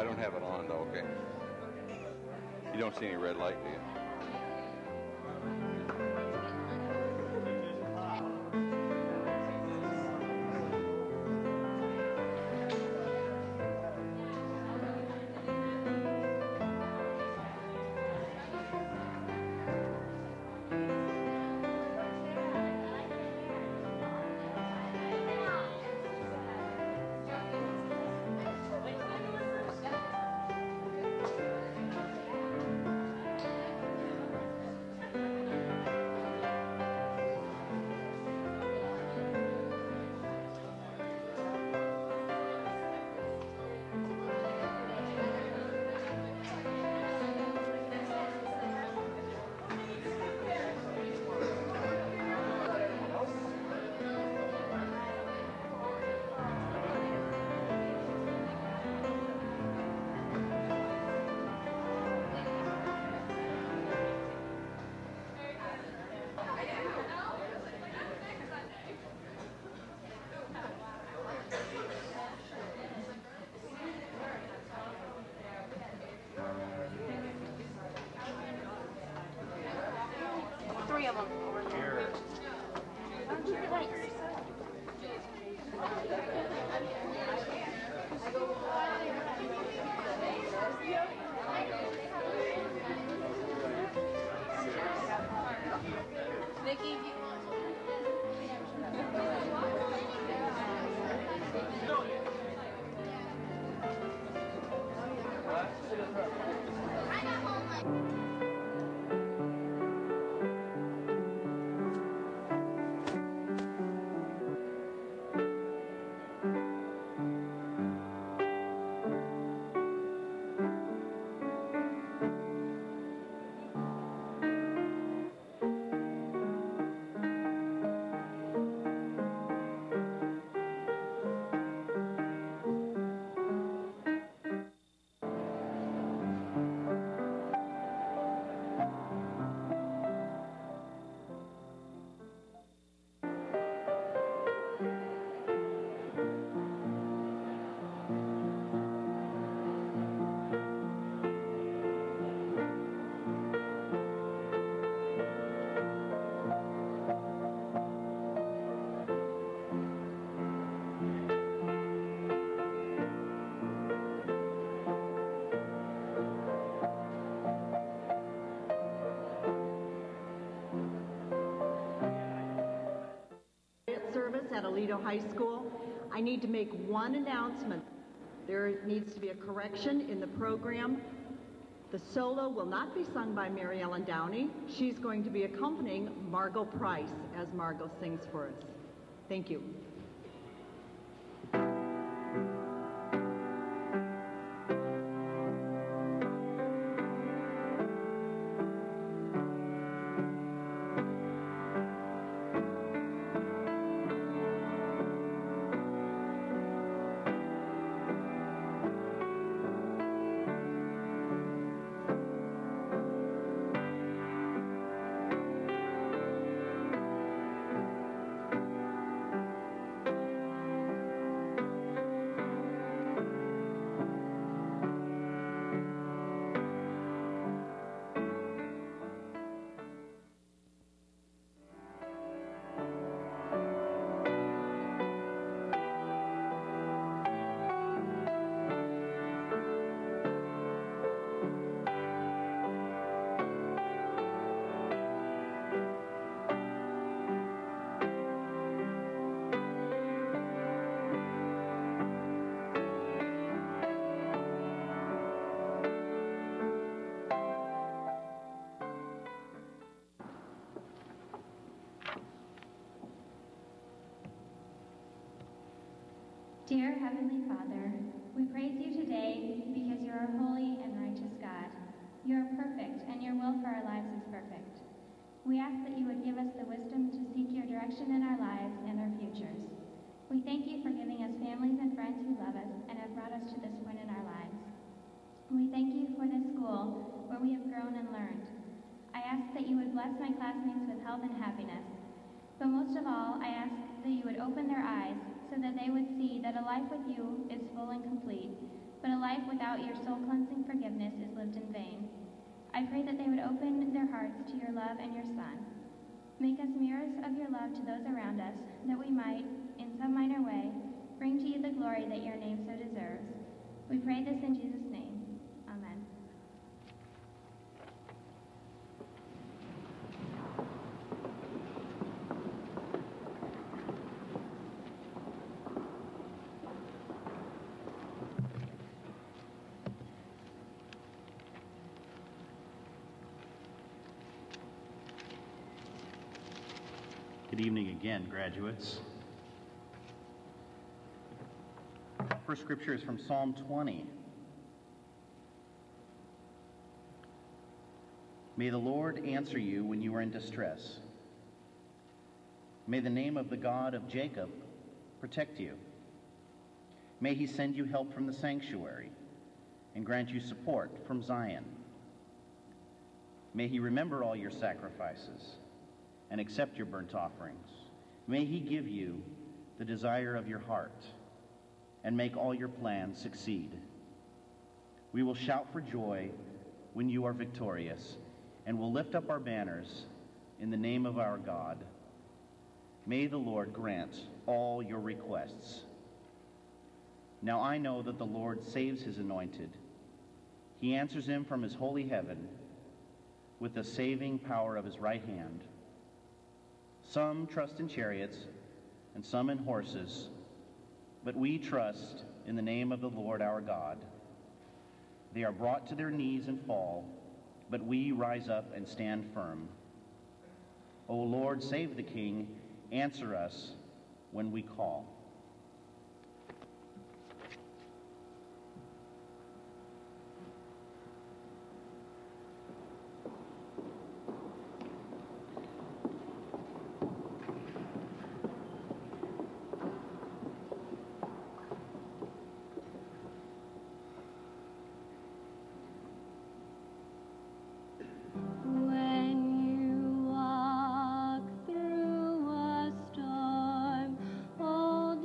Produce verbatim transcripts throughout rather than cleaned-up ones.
don't have it on though, okay? You don't see any red light, do you? Three of them over there. Vicky, service at Aledo High School. I need to make one announcement. There needs to be a correction in the program. The solo will not be sung by Mary Ellen Downey. She's going to be accompanying Margot Price as Margot sings for us. Thank you. Dear Heavenly Father, we praise you today because you are a holy and righteous God. You are perfect, and your will for our lives is perfect. We ask that you would give us the wisdom to seek your direction in our lives and our futures. We thank you for giving us families and friends who love us and have brought us to this point in our lives. We thank you for this school where we have grown and learned. I ask that you would bless my classmates with health and happiness. But most of all, I ask that you would open their eyes so that they would see that a life with you is full and complete, but a life life without your soul-cleansing forgiveness is lived in vain. I pray that they would open their hearts to your love and your Son. Make us mirrors of your love to those around us, that we might, in some minor way, bring to you the glory that your name so deserves. We pray this in Jesus' name. Amen. Good evening again, graduates. First scripture is from Psalm twenty. May the Lord answer you when you are in distress. May the name of the God of Jacob protect you. May he send you help from the sanctuary and grant you support from Zion. May he remember all your sacrifices and accept your burnt offerings. May he give you the desire of your heart and make all your plans succeed. We will shout for joy when you are victorious, and will lift up our banners in the name of our God. May the Lord grant all your requests. Now I know that the Lord saves his anointed. He answers him from his holy heaven with the saving power of his right hand. Some trust in chariots and some in horses, but we trust in the name of the Lord our God. They are brought to their knees and fall, but we rise up and stand firm. O Lord, save the King. Answer us when we call. When you walk through a storm, hold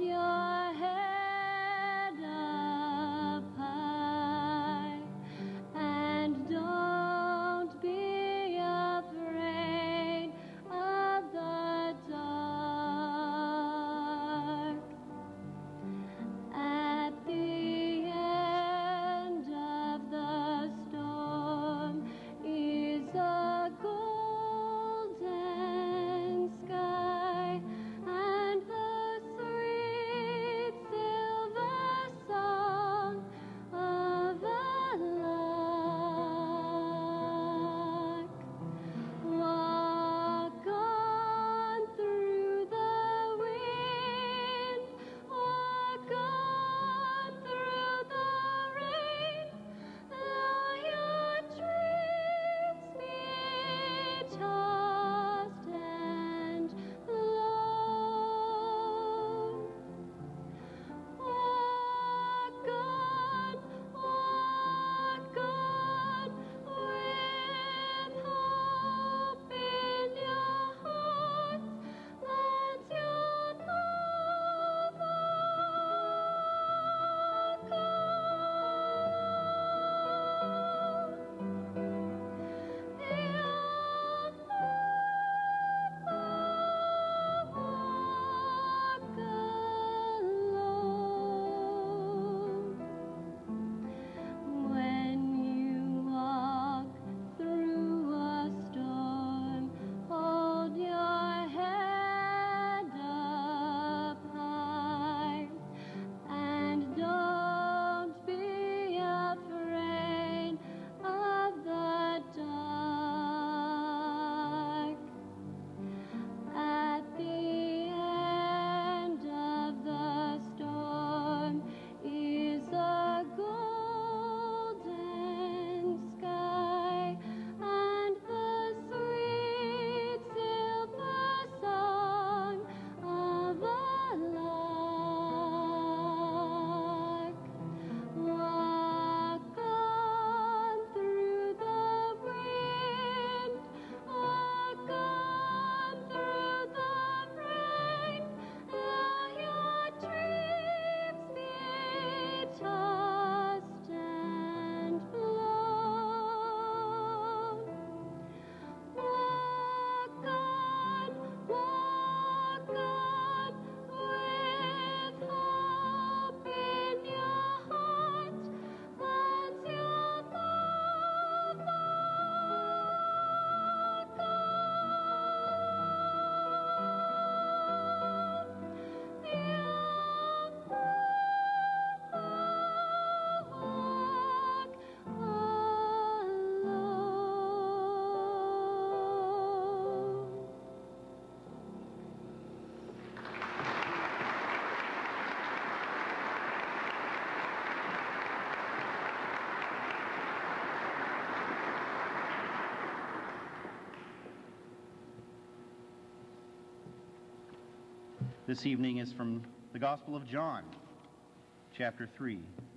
this evening is from the Gospel of John, chapter three.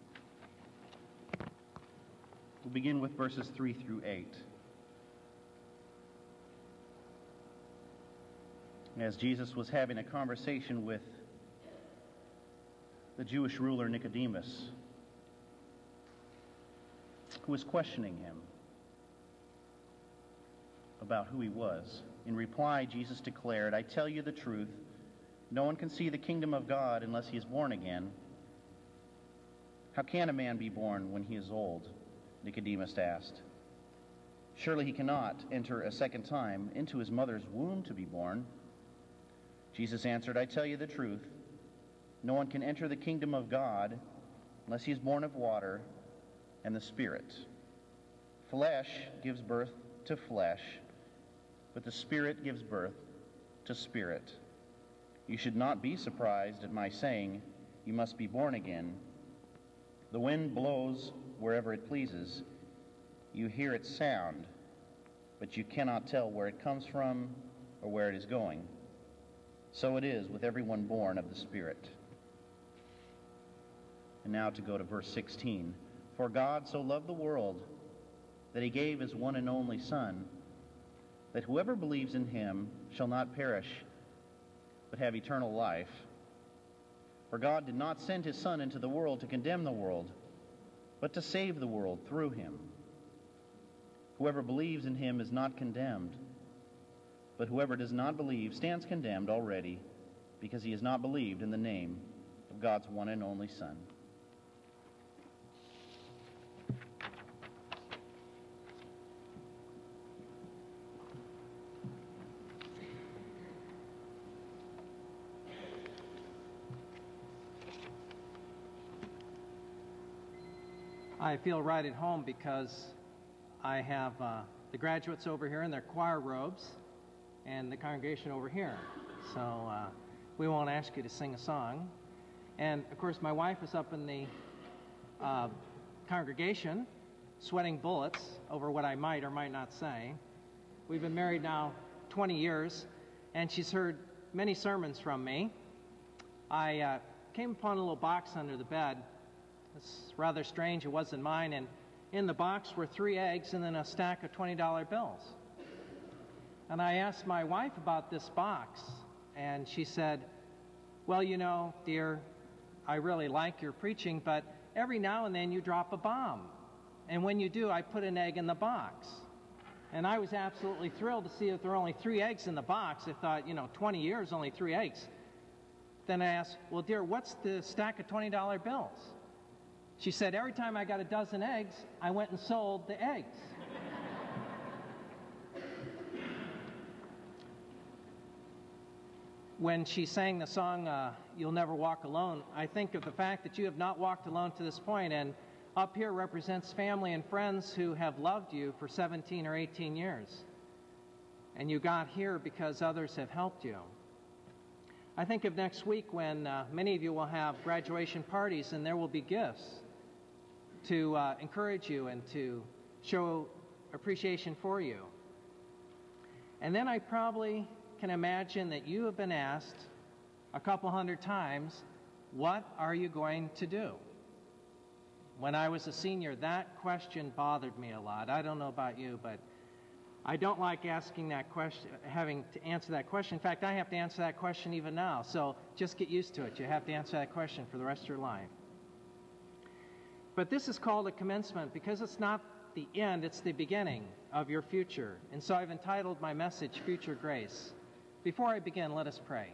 We'll begin with verses three through eight. As Jesus was having a conversation with the Jewish ruler Nicodemus, who was questioning him about who he was. In reply, Jesus declared, "I tell you the truth, no one can see the kingdom of God unless he is born again." "How can a man be born when he is old?" Nicodemus asked. "Surely he cannot enter a second time into his mother's womb to be born." Jesus answered, "I tell you the truth, no one can enter the kingdom of God unless he is born of water and the Spirit. Flesh gives birth to flesh, but the Spirit gives birth to spirit. You should not be surprised at my saying, 'You must be born again.' The wind blows wherever it pleases. You hear its sound, but you cannot tell where it comes from or where it is going. So it is with everyone born of the Spirit." And now to go to verse sixteen. "For God so loved the world that he gave his one and only Son, that whoever believes in him shall not perish, but have eternal life. For God did not send his Son into the world to condemn the world, but to save the world through him. Whoever believes in him is not condemned, but whoever does not believe stands condemned already, because he has not believed in the name of God's one and only Son." I feel right at home because I have uh, the graduates over here in their choir robes and the congregation over here. So uh, we won't ask you to sing a song. And, of course, my wife is up in the uh, congregation sweating bullets over what I might or might not say. We've been married now twenty years, and she's heard many sermons from me. I uh, came upon a little box under the bed. It's rather strange. It wasn't mine. And in the box were three eggs and then a stack of twenty dollar bills. And I asked my wife about this box, and she said, "Well, you know, dear, I really like your preaching, but every now and then you drop a bomb. And when you do, I put an egg in the box." And I was absolutely thrilled to see that there were only three eggs in the box. I thought, you know, twenty years, only three eggs. Then I asked, "Well, dear, what's the stack of twenty dollar bills?" She said, "Every time I got a dozen eggs, I went and sold the eggs." When she sang the song, uh, "You'll Never Walk Alone," I think of the fact that you have not walked alone to this point, and up here represents family and friends who have loved you for seventeen or eighteen years. And you got here because others have helped you. I think of next week when uh, many of you will have graduation parties, and there will be gifts to uh, encourage you and to show appreciation for you. And then I probably can imagine that you have been asked a couple hundred times, "What are you going to do?" When I was a senior, that question bothered me a lot. I don't know about you, but I don't like asking that question, having to answer that question. In fact, I have to answer that question even now. So just get used to it. You have to answer that question for the rest of your life. But this is called a commencement because it's not the end, it's the beginning of your future. And so I've entitled my message, Future Grace. Before I begin, let us pray.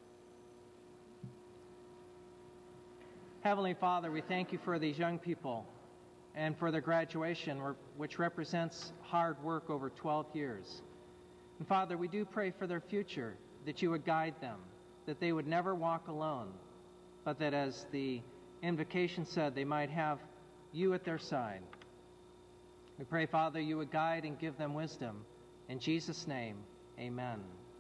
Heavenly Father, we thank you for these young people and for their graduation, which represents hard work over twelve years. And Father, we do pray for their future, that you would guide them, that they would never walk alone, but that as the invocation said, they might have you at their side. We pray, Father, you would guide and give them wisdom. In Jesus' name, amen.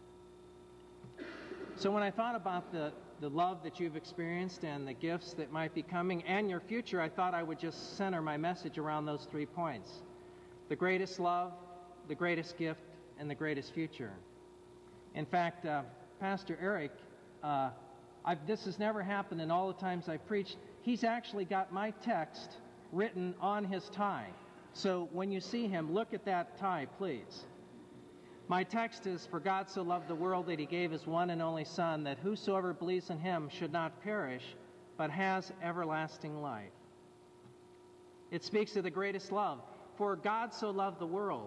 So when I thought about the, the love that you've experienced and the gifts that might be coming and your future, I thought I would just center my message around those three points. The greatest love, the greatest gift, and the greatest future. In fact, uh, Pastor Eric uh, I've, this has never happened in all the times I've preached. He's actually got my text written on his tie. So when you see him, look at that tie, please. My text is, "For God so loved the world that he gave his one and only Son, that whosoever believes in him should not perish, but has everlasting life." It speaks of the greatest love. For God so loved the world.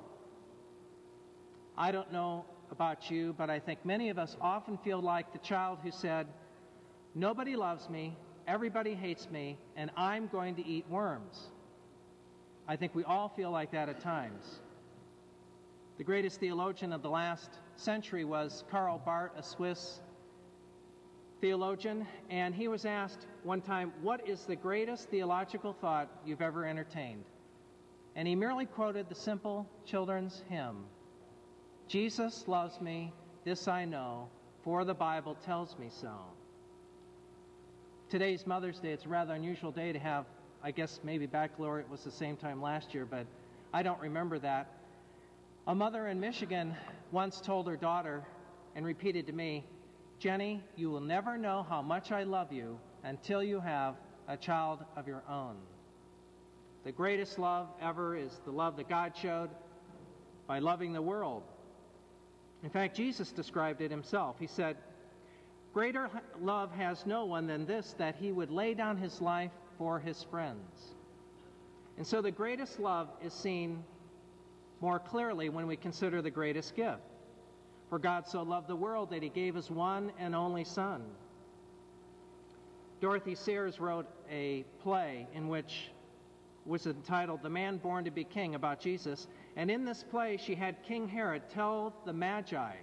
I don't know about you, but I think many of us often feel like the child who said, "Nobody loves me, everybody hates me, and I'm going to eat worms." I think we all feel like that at times. The greatest theologian of the last century was Karl Barth, a Swiss theologian, and he was asked one time, "What is the greatest theological thought you've ever entertained?" And he merely quoted the simple children's hymn, "Jesus loves me, this I know, for the Bible tells me so." Today's Mother's Day. It's a rather unusual day to have, I guess maybe baccalaureate was the same time last year, but I don't remember that. A mother in Michigan once told her daughter and repeated to me, "Jenny, you will never know how much I love you until you have a child of your own." The greatest love ever is the love that God showed by loving the world. In fact, Jesus described it himself. He said, "Greater love has no one than this, that he would lay down his life for his friends." And so the greatest love is seen more clearly when we consider the greatest gift. For God so loved the world that he gave his one and only Son. Dorothy Sayers wrote a play in which was entitled "The Man Born to Be King," about Jesus. And in this play, she had King Herod tell the Magi.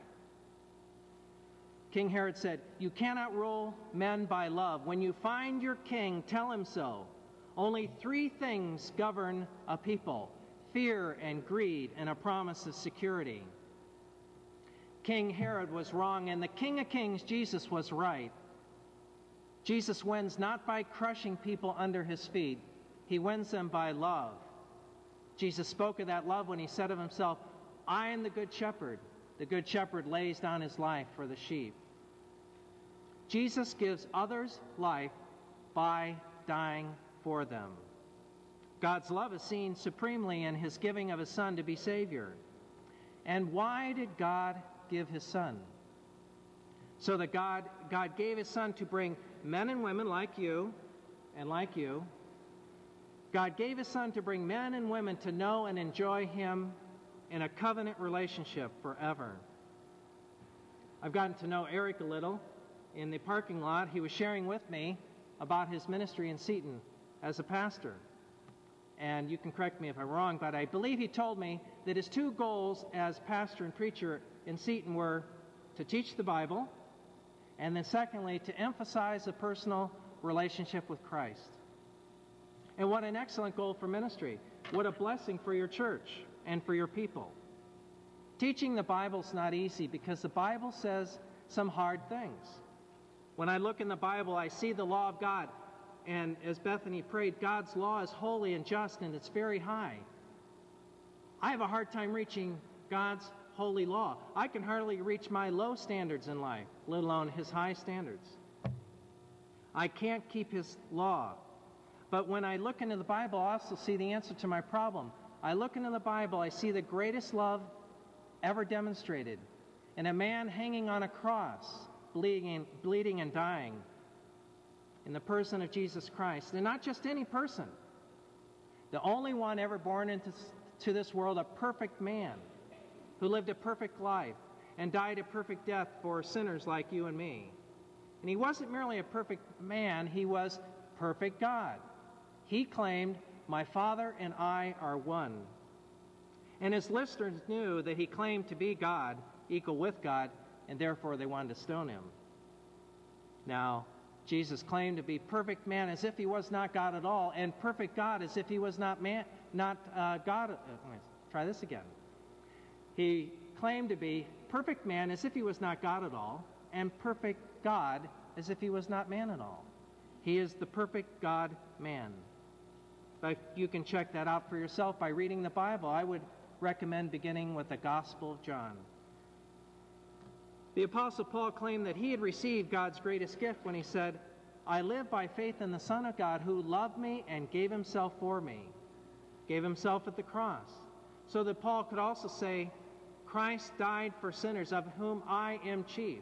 King Herod said, "You cannot rule men by love. When you find your king, tell him so. Only three things govern a people: fear and greed and a promise of security." King Herod was wrong, and the King of Kings, Jesus, was right. Jesus wins not by crushing people under his feet. He wins them by love. Jesus spoke of that love when he said of himself, "I am the good shepherd. The good shepherd lays down his life for the sheep." Jesus gives others life by dying for them. God's love is seen supremely in his giving of his Son to be Savior. And why did God give his Son? So that God, God gave his Son to bring men and women like you and like you. God gave his Son to bring men and women to know and enjoy him in a covenant relationship forever. I've gotten to know Eric a little. In the parking lot, he was sharing with me about his ministry in Seton as a pastor. And you can correct me if I'm wrong, but I believe he told me that his two goals as pastor and preacher in Seton were to teach the Bible, and then secondly, to emphasize a personal relationship with Christ. And what an excellent goal for ministry. What a blessing for your church and for your people. Teaching the Bible's not easy because the Bible says some hard things. When I look in the Bible, I see the law of God. And as Bethany prayed, God's law is holy and just, and it's very high. I have a hard time reaching God's holy law. I can hardly reach my low standards in life, let alone his high standards. I can't keep his law. But when I look into the Bible, I also see the answer to my problem. I look into the Bible, I see the greatest love ever demonstrated in a man hanging on a cross, bleeding, bleeding and dying, in the person of Jesus Christ. And not just any person. The only one ever born into to this world, a perfect man who lived a perfect life and died a perfect death for sinners like you and me. And he wasn't merely a perfect man, he was perfect God. He claimed, "My Father and I are one." And his listeners knew that he claimed to be God, equal with God, and therefore they wanted to stone him. Now, Jesus claimed to be perfect man as if he was not God at all, and perfect God as if he was not man, not uh, God. Uh, try this again. He claimed to be perfect man as if he was not God at all, and perfect God as if he was not man at all. He is the perfect God-man. But you can check that out for yourself by reading the Bible. I would recommend beginning with the Gospel of John. The Apostle Paul claimed that he had received God's greatest gift when he said, I live by faith in the Son of God who loved me and gave himself for me, gave himself at the cross. So that Paul could also say, Christ died for sinners, of whom I am chief.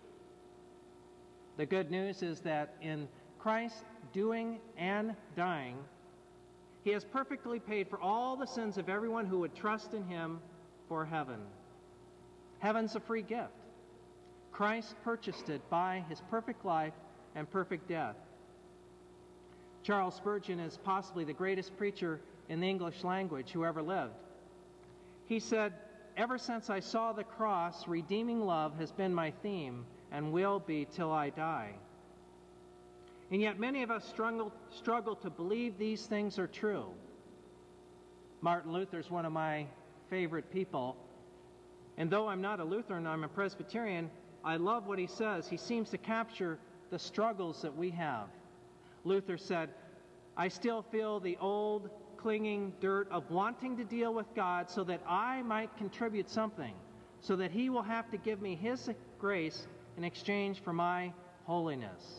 The good news is that in Christ doing and dying, he has perfectly paid for all the sins of everyone who would trust in him for heaven. Heaven's a free gift. Christ purchased it by his perfect life and perfect death. Charles Spurgeon is possibly the greatest preacher in the English language who ever lived. He said, ever since I saw the cross, redeeming love has been my theme and will be till I die. And yet many of us struggle, struggle to believe these things are true. Martin Luther is one of my favorite people. And though I'm not a Lutheran, I'm a Presbyterian, I love what he says. He seems to capture the struggles that we have. Luther said, I still feel the old clinging dirt of wanting to deal with God so that I might contribute something, so that he will have to give me his grace in exchange for my holiness.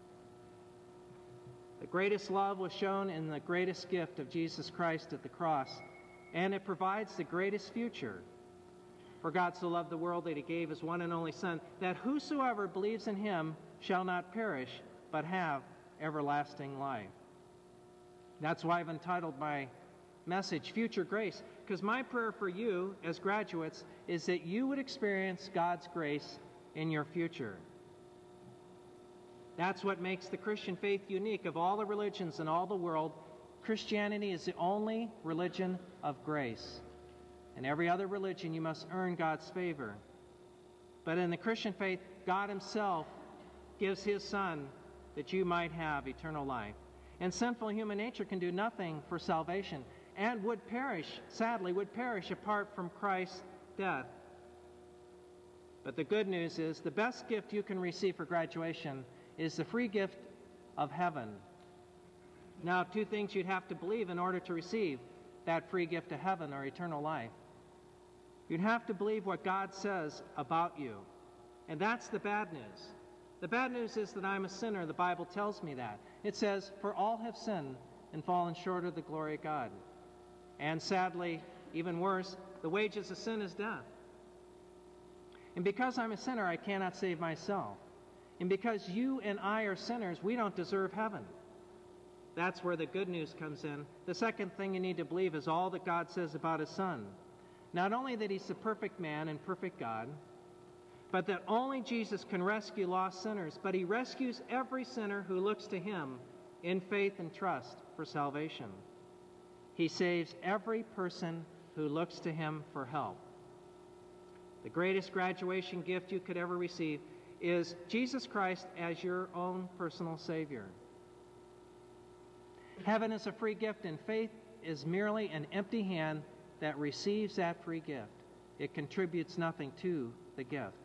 The greatest love was shown in the greatest gift of Jesus Christ at the cross, and it provides the greatest future. For God so loved the world that he gave his one and only Son, that whosoever believes in him shall not perish, but have everlasting life. That's why I've entitled my message, Future Grace, because my prayer for you as graduates is that you would experience God's grace in your future. That's what makes the Christian faith unique. Of all the religions in all the world, Christianity is the only religion of grace. In every other religion, you must earn God's favor. But in the Christian faith, God himself gives his Son that you might have eternal life. And sinful human nature can do nothing for salvation and would perish, sadly, would perish apart from Christ's death. But the good news is the best gift you can receive for graduation is the free gift of heaven. Now, two things you'd have to believe in order to receive that free gift of heaven or eternal life. You'd have to believe what God says about you. And that's the bad news. The bad news is that I'm a sinner. The Bible tells me that. It says, for all have sinned and fallen short of the glory of God. And sadly, even worse, the wages of sin is death. And because I'm a sinner, I cannot save myself. And because you and I are sinners, we don't deserve heaven. That's where the good news comes in. The second thing you need to believe is all that God says about his Son. Not only that he's the perfect man and perfect God, but that only Jesus can rescue lost sinners, but he rescues every sinner who looks to him in faith and trust for salvation. He saves every person who looks to him for help. The greatest graduation gift you could ever receive is Jesus Christ as your own personal Savior. Heaven is a free gift, and faith is merely an empty hand that receives that free gift. It contributes nothing to the gift.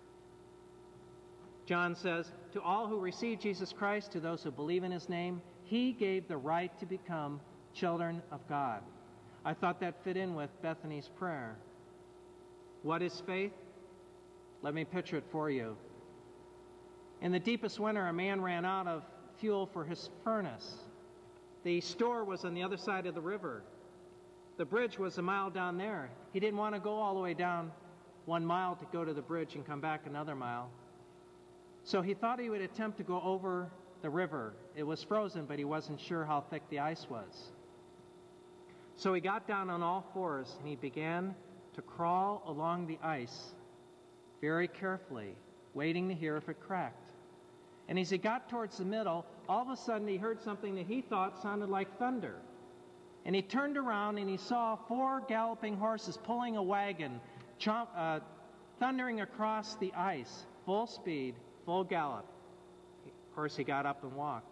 John says, to all who receive Jesus Christ, to those who believe in his name, he gave the right to become children of God. I thought that fit in with Bethany's prayer. What is faith? Let me picture it for you. In the deepest winter, a man ran out of fuel for his furnace. The store was on the other side of the river. The bridge was a mile down there. He didn't want to go all the way down one mile to go to the bridge and come back another mile. So he thought he would attempt to go over the river. It was frozen, but he wasn't sure how thick the ice was. So he got down on all fours and he began to crawl along the ice very carefully, waiting to hear if it cracked. And as he got towards the middle, all of a sudden he heard something that he thought sounded like thunder. And he turned around and he saw four galloping horses pulling a wagon, chomp, uh, thundering across the ice, full speed, full gallop. Of course, he got up and walked.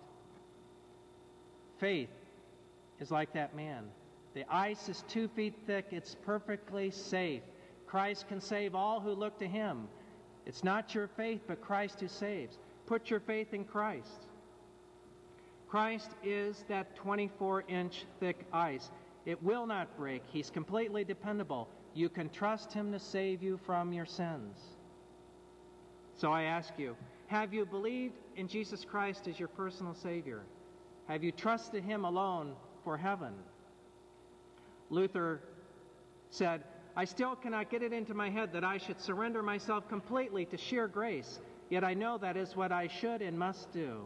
Faith is like that man. The ice is two feet thick. It's perfectly safe. Christ can save all who look to him. It's not your faith, but Christ who saves. Put your faith in Christ. Christ is that twenty-four inch thick ice. It will not break. He's completely dependable. You can trust him to save you from your sins. So I ask you, have you believed in Jesus Christ as your personal Savior? Have you trusted him alone for heaven? Luther said, I still cannot get it into my head that I should surrender myself completely to sheer grace, yet I know that is what I should and must do.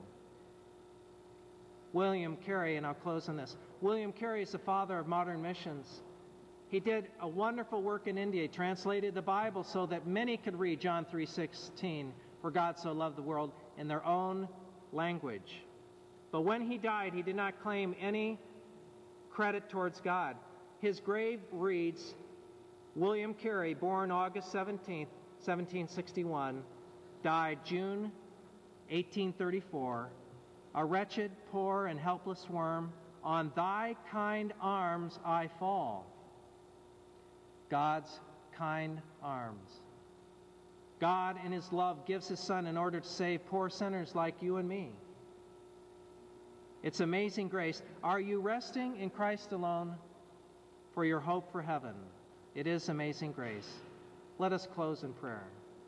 William Carey, and I'll close on this. William Carey is the father of modern missions. He did a wonderful work in India. He translated the Bible so that many could read John three sixteen, for God so loved the world, in their own language. But when he died, he did not claim any credit towards God. His grave reads, William Carey, born August seventeenth, seventeen sixty-one, died June eighteen thirty-four, a wretched, poor, and helpless worm, on thy kind arms I fall. God's kind arms. God, in his love, gives his Son in order to save poor sinners like you and me. It's amazing grace. Are you resting in Christ alone for your hope for heaven? It is amazing grace. Let us close in prayer.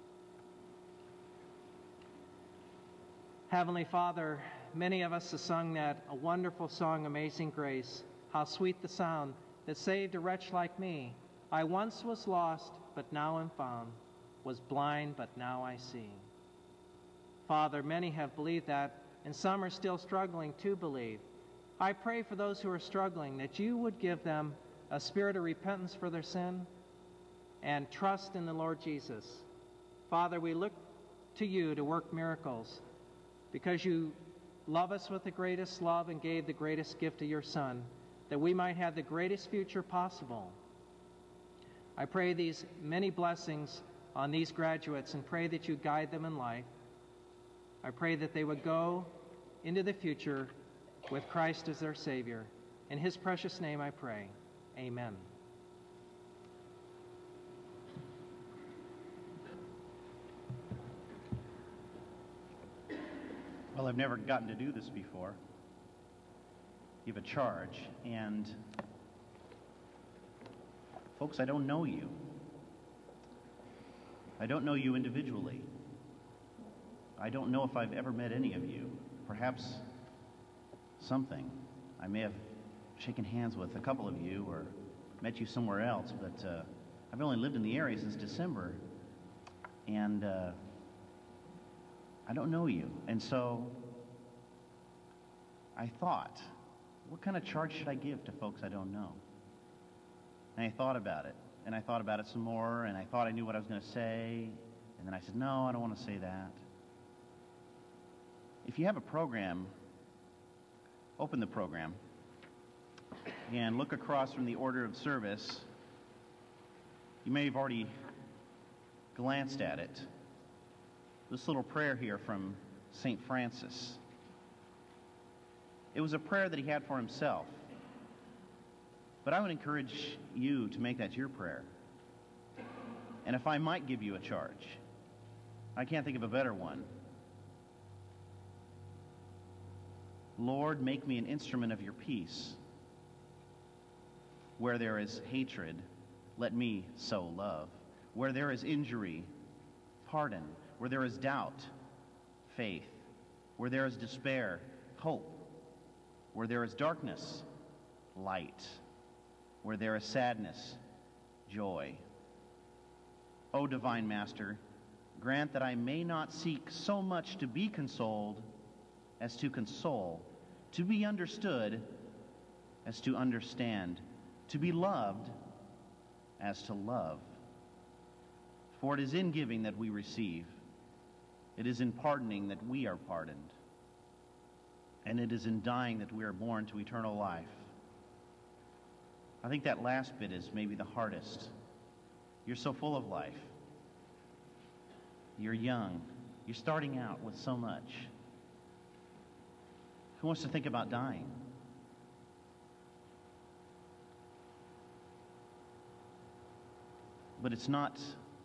Heavenly Father, many of us have sung that a wonderful song, Amazing Grace. How sweet the sound that saved a wretch like me. I once was lost, but now am found, was blind, but now I see. Father, many have believed that, and some are still struggling to believe. I pray for those who are struggling that you would give them a spirit of repentance for their sin and trust in the Lord Jesus. Father, we look to you to work miracles because you love us with the greatest love and gave the greatest gift to your Son, that we might have the greatest future possible. I pray these many blessings on these graduates and pray that you guide them in life. I pray that they would go into the future with Christ as their Savior. In his precious name I pray. Amen. Well, I've never gotten to do this before. You have a charge, and folks, I don't know you. I don't know you individually. I don't know if I've ever met any of you. Perhaps something. I may have shaken hands with a couple of you or met you somewhere else, but uh, I've only lived in the area since December, and uh, I don't know you. And so I thought, what kind of charge should I give to folks I don't know? And I thought about it, and I thought about it some more, and I thought I knew what I was going to say, and then I said, no, I don't want to say that. If you have a program, open the program and look across from the order of service. You may have already glanced at it. This little prayer here from Saint Francis. It was a prayer that he had for himself. But I would encourage you to make that your prayer. And if I might give you a charge, I can't think of a better one. Lord, make me an instrument of your peace. Where there is hatred, let me sow love. Where there is injury, pardon. Where there is doubt, faith. Where there is despair, hope. Where there is darkness, light. Where there is sadness, joy. O divine Master, grant that I may not seek so much to be consoled as to console, to be understood as to understand, to be loved as to love. For it is in giving that we receive. It is in pardoning that we are pardoned. And it is in dying that we are born to eternal life. I think that last bit is maybe the hardest. You're so full of life. You're young. You're starting out with so much. Who wants to think about dying? But it's not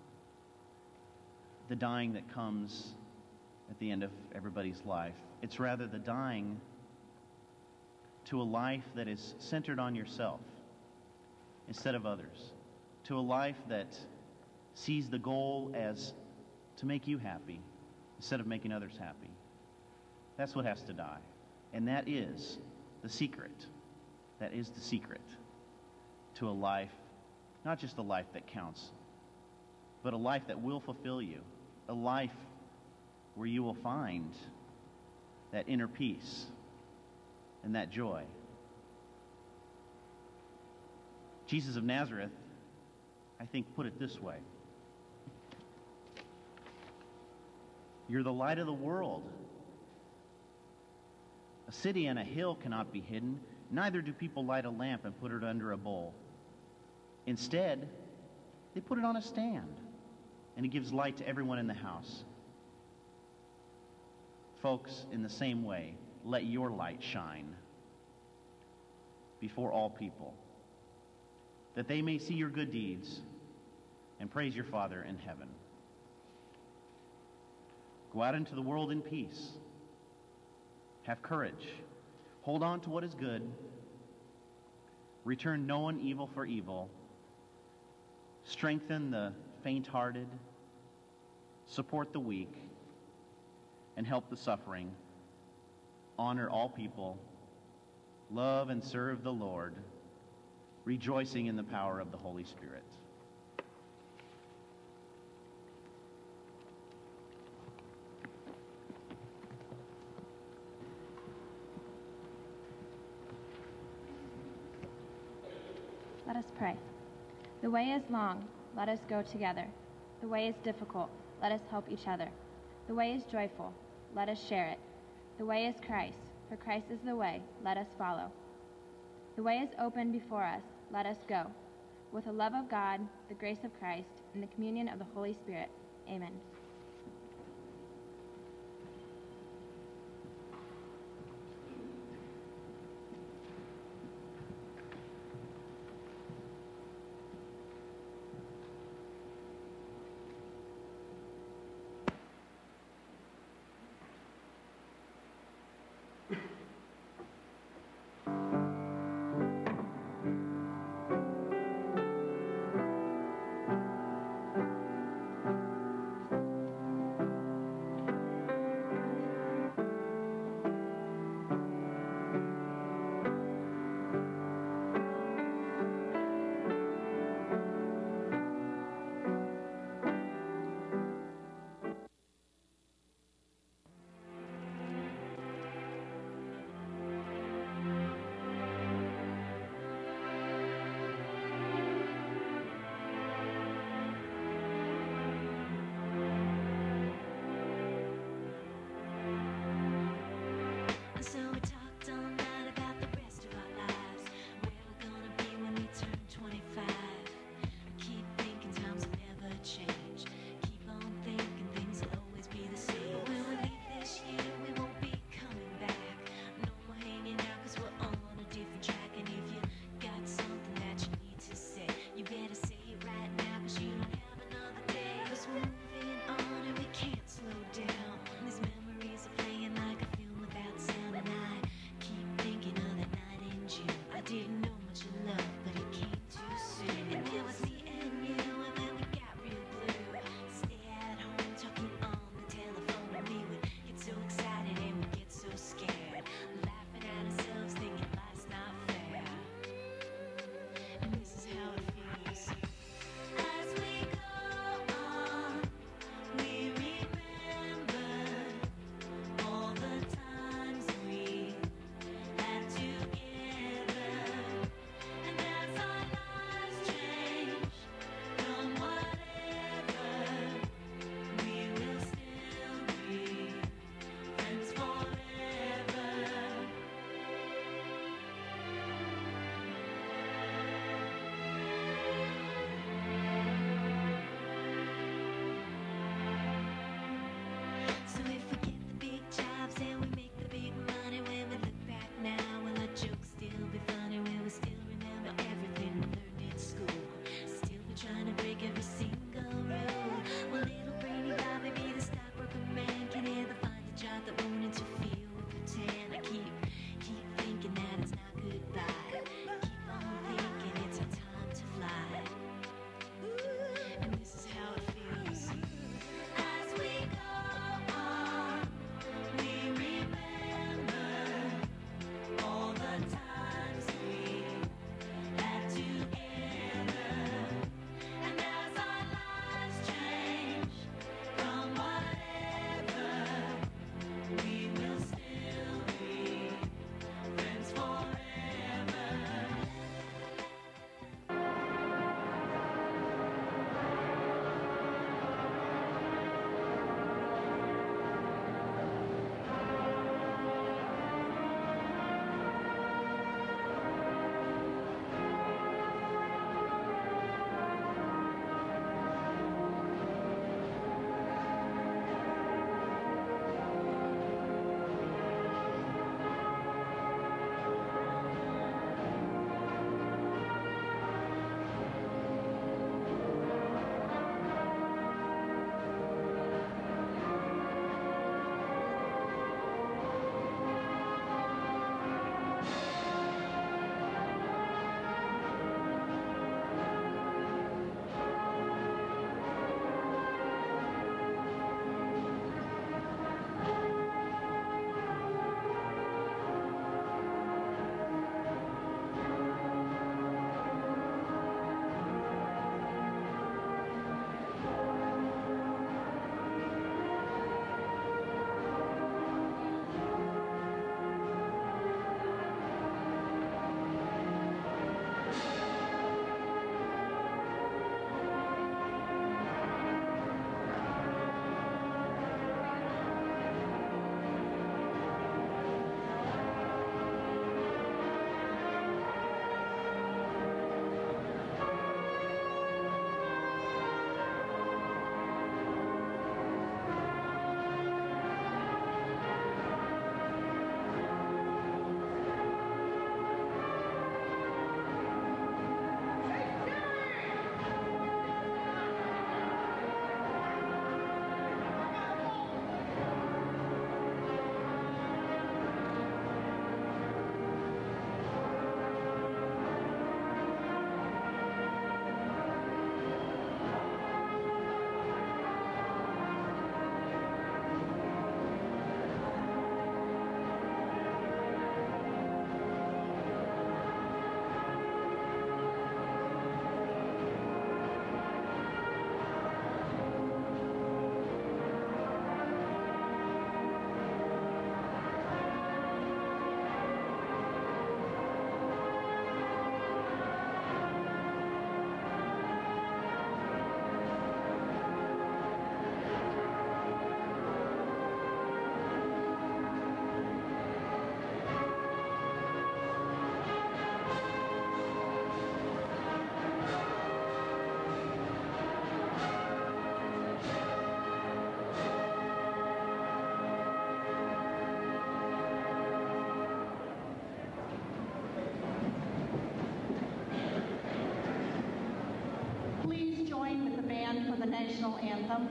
the dying that comes at the end of everybody's life. It's rather the dying to a life that is centered on yourself instead of others, to a life that sees the goal as to make you happy, instead of making others happy. That's what has to die. And that is the secret. That is the secret to a life, not just a life that counts, but a life that will fulfill you. A life where you will find that inner peace and that joy. Jesus of Nazareth, I think, put it this way. You're the light of the world. A city on a hill cannot be hidden. Neither do people light a lamp and put it under a bowl. Instead, they put it on a stand, and it gives light to everyone in the house. Folks, in the same way, let your light shine before all people, that they may see your good deeds and praise your Father in heaven. Go out into the world in peace. Have courage. Hold on to what is good. Return no one evil for evil. Strengthen the faint-hearted. Support the weak. And help the suffering. Honor all people. Love and serve the Lord, rejoicing in the power of the Holy Spirit. Let us pray. The way is long, let us go together. The way is difficult, let us help each other. The way is joyful, let us share it. The way is Christ, for Christ is the way, let us follow. The way is open before us, let us go. With the love of God, the grace of Christ, and the communion of the Holy Spirit. Amen. And national anthem.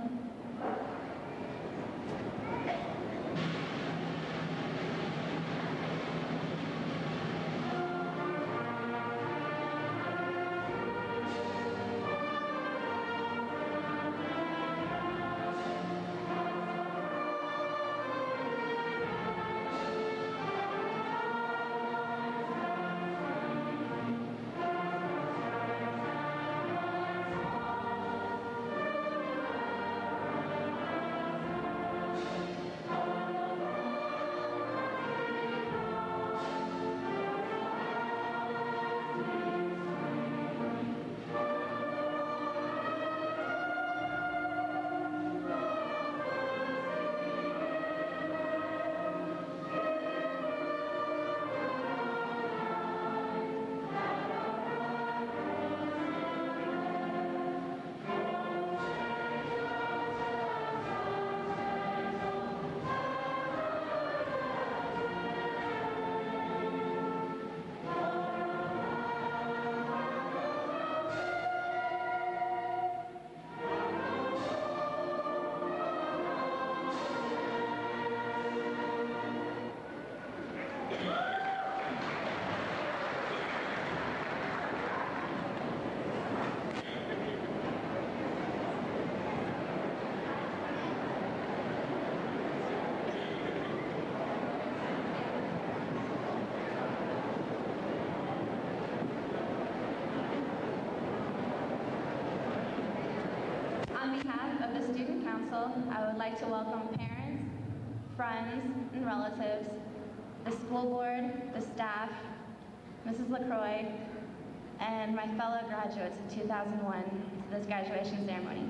On behalf of the Student Council, I would like to welcome parents, friends, and relatives, the school board, the staff, Missus LaCroix, and my fellow graduates of two thousand one to this graduation ceremony.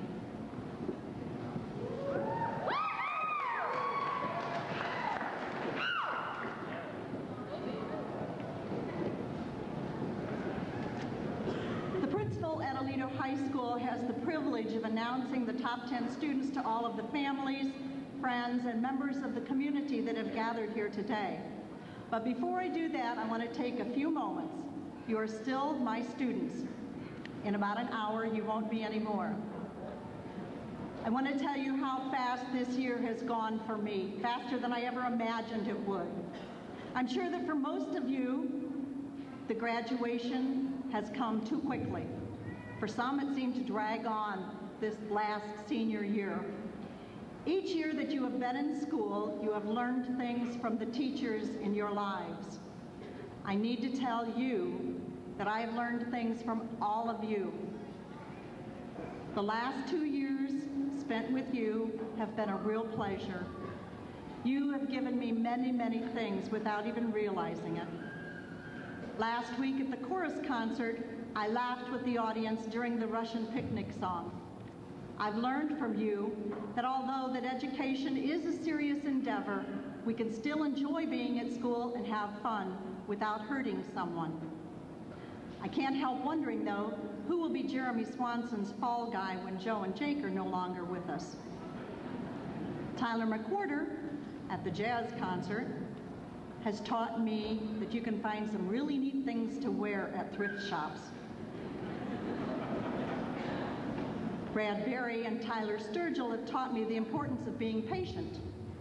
The principal at Aledo High School has the privilege of announcing the top ten students to all of the families, friends, and members of the community that have gathered here today. But before I do that, I want to take a few moments. You are still my students. In about an hour, you won't be anymore. I want to tell you how fast this year has gone for me, faster than I ever imagined it would. I'm sure that for most of you, the graduation has come too quickly. For some, it seemed to drag on this last senior year. Each year that you have been in school, you have learned things from the teachers in your lives. I need to tell you that I have learned things from all of you. The last two years spent with you have been a real pleasure. You have given me many, many things without even realizing it. Last week at the chorus concert, I laughed with the audience during the Russian picnic song. I've learned from you that although that education is a serious endeavor, we can still enjoy being at school and have fun without hurting someone. I can't help wondering, though, who will be Jeremy Swanson's fall guy when Joe and Jake are no longer with us. Tyler McWhorter, at the jazz concert, has taught me that you can find some really neat things to wear at thrift shops. Brad Berry and Tyler Sturgill have taught me the importance of being patient.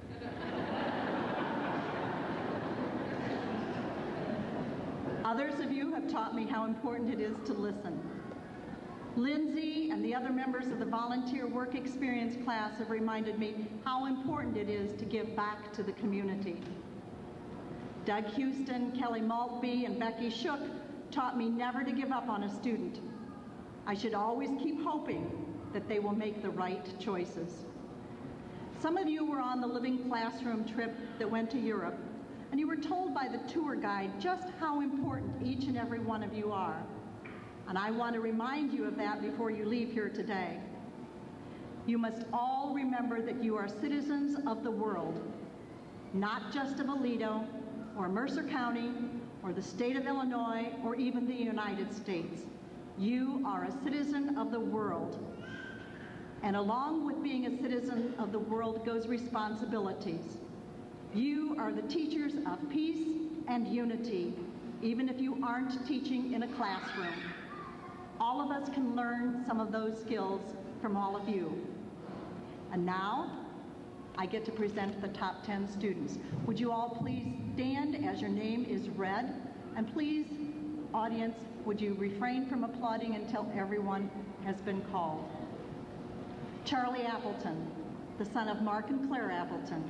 Others of you have taught me how important it is to listen. Lindsay and the other members of the volunteer work experience class have reminded me how important it is to give back to the community. Doug Houston, Kelly Maltby, and Becky Shook taught me never to give up on a student. I should always keep hoping that they will make the right choices. Some of you were on the Living Classroom trip that went to Europe, and you were told by the tour guide just how important each and every one of you are. And I want to remind you of that before you leave here today. You must all remember that you are citizens of the world, not just of Aledo, or Mercer County, or the state of Illinois, or even the United States. You are a citizen of the world. And along with being a citizen of the world goes responsibilities. You are the teachers of peace and unity, even if you aren't teaching in a classroom. All of us can learn some of those skills from all of you. And now, I get to present the top ten students. Would you all please stand as your name is read? And please, audience, would you refrain from applauding until everyone has been called? Charlie Appleton, the son of Mark and Claire Appleton.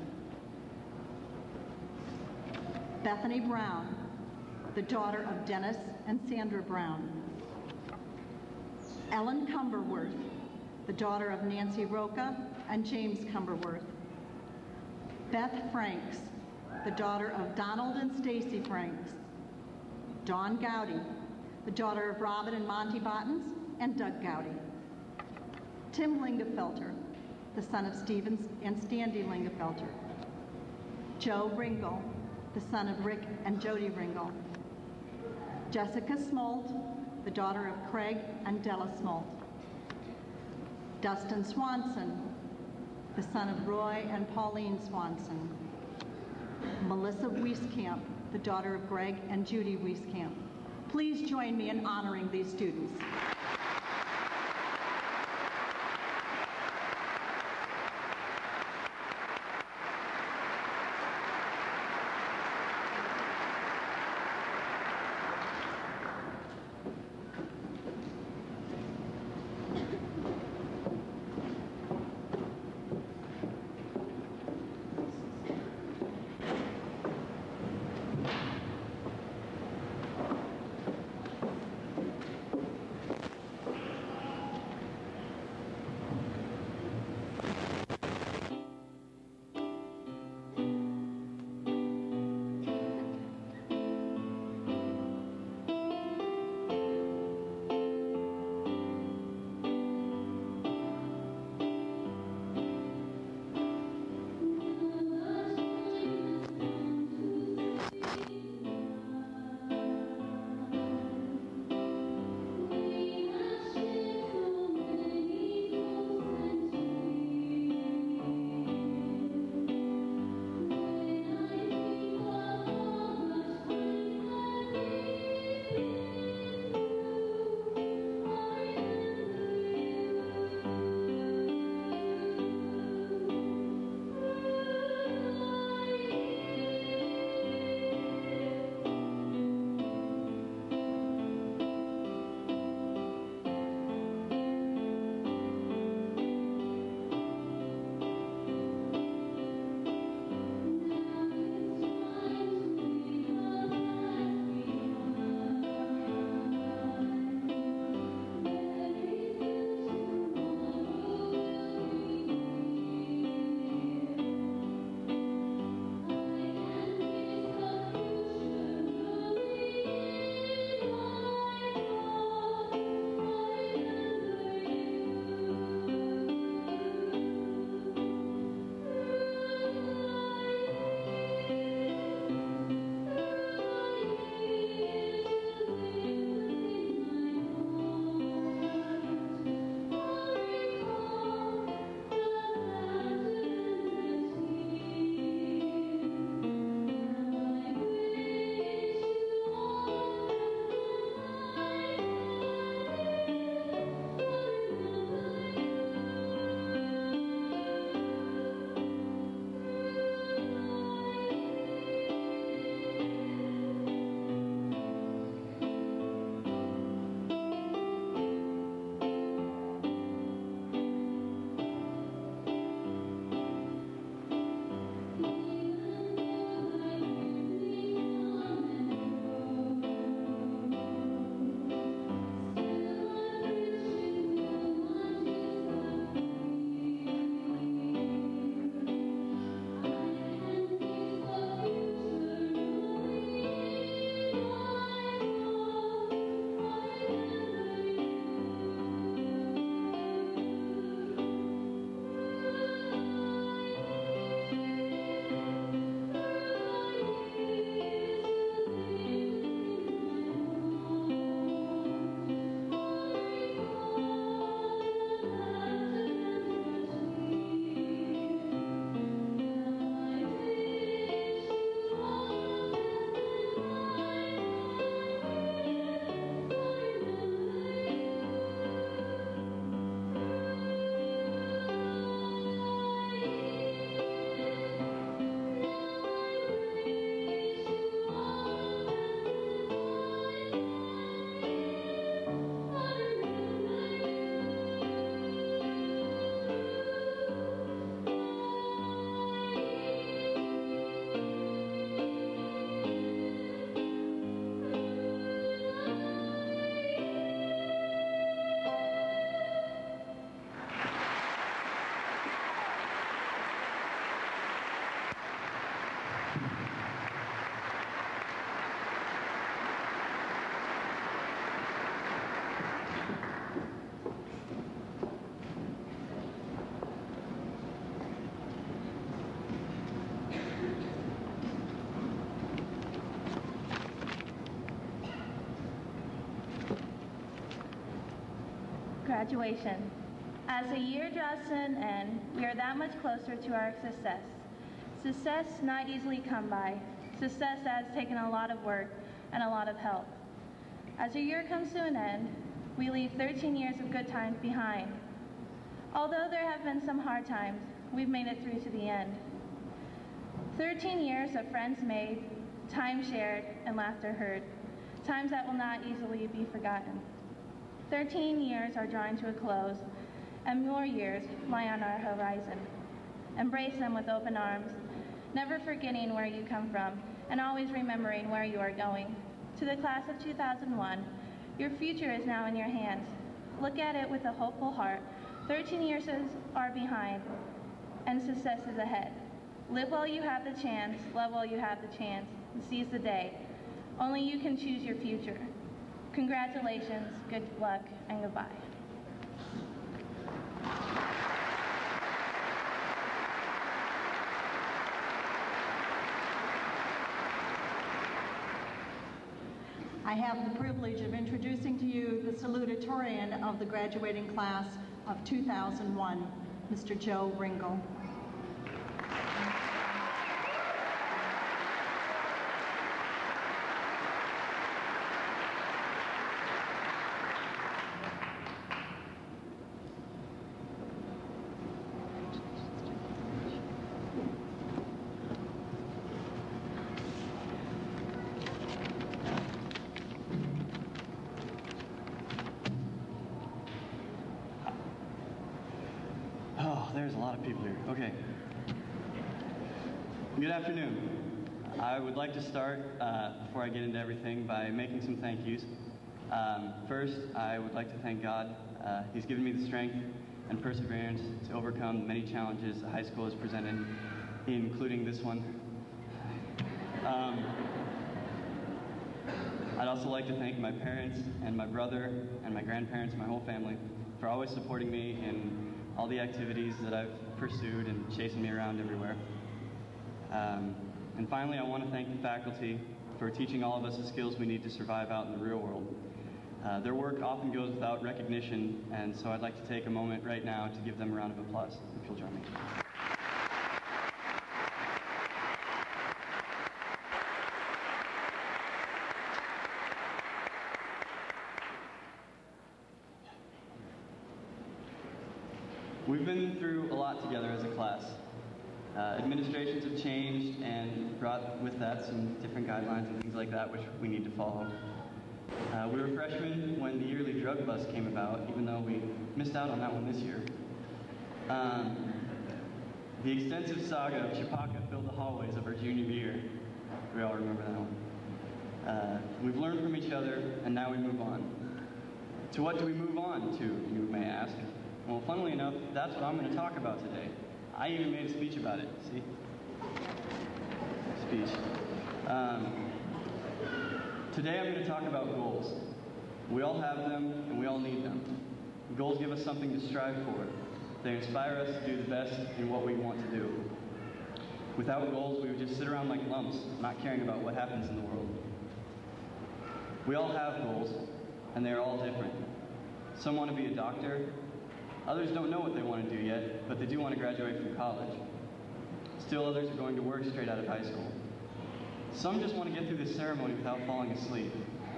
Bethany Brown, the daughter of Dennis and Sandra Brown. Ellen Cumberworth, the daughter of Nancy Roca and James Cumberworth. Beth Franks, the daughter of Donald and Stacy Franks. Dawn Gowdy, the daughter of Robin and Monty Bottens and Doug Gowdy. Tim Lingefelter, the son of Stephen and Standy Lingefelter. Joe Ringel, the son of Rick and Jody Ringel. Jessica Smolt, the daughter of Craig and Della Smolt. Dustin Swanson, the son of Roy and Pauline Swanson. Melissa Wieskamp, the daughter of Greg and Judy Wieskamp. Please join me in honoring these students. Graduation. As the year draws to an end, we are that much closer to our success. Success not easily come by. Success that has taken a lot of work and a lot of help. As the year comes to an end, we leave thirteen years of good times behind. Although there have been some hard times, we've made it through to the end. thirteen years of friends made, time shared, and laughter heard. Times that will not easily be forgotten. thirteen years are drawing to a close, and more years lie on our horizon. Embrace them with open arms, never forgetting where you come from, and always remembering where you are going. To the class of two thousand one, your future is now in your hands. Look at it with a hopeful heart. thirteen years are behind, and success is ahead. Live while you have the chance, love while you have the chance, and seize the day. Only you can choose your future. Congratulations, good luck, and goodbye. I have the privilege of introducing to you the salutatorian of the graduating class of two thousand one, Mister Joe Ringel. There's a lot of people here. Okay. Good afternoon. I would like to start, uh, before I get into everything, by making some thank yous. Um, first, I would like to thank God. Uh, he's given me the strength and perseverance to overcome the many challenges the high school has presented, including this one. Um, I'd also like to thank my parents and my brother and my grandparents, my whole family, for always supporting me in all the activities that I've pursued and chasing me around everywhere. Um, and finally, I want to thank the faculty for teaching all of us the skills we need to survive out in the real world. Uh, their work often goes without recognition, and so I'd like to take a moment right now to give them a round of applause, if you'll join me. We've been through a lot together as a class. Uh, administrations have changed and brought with that some different guidelines and things like that which we need to follow. Uh, we were freshmen when the yearly drug bust came about, even though we missed out on that one this year. Um, the extensive saga of Chipaka filled the hallways of our junior year. We all remember that one. Uh, we've learned from each other, and now we move on. To what do we move on to, you may ask? Well, funnily enough, that's what I'm going to talk about today. I even made a speech about it, see? Speech. Um, today I'm going to talk about goals. We all have them, and we all need them. Goals give us something to strive for. They inspire us to do the best in what we want to do. Without goals, we would just sit around like lumps, not caring about what happens in the world. We all have goals, and they are all different. Some want to be a doctor. Others don't know what they want to do yet, but they do want to graduate from college. Still others are going to work straight out of high school. Some just want to get through this ceremony without falling asleep.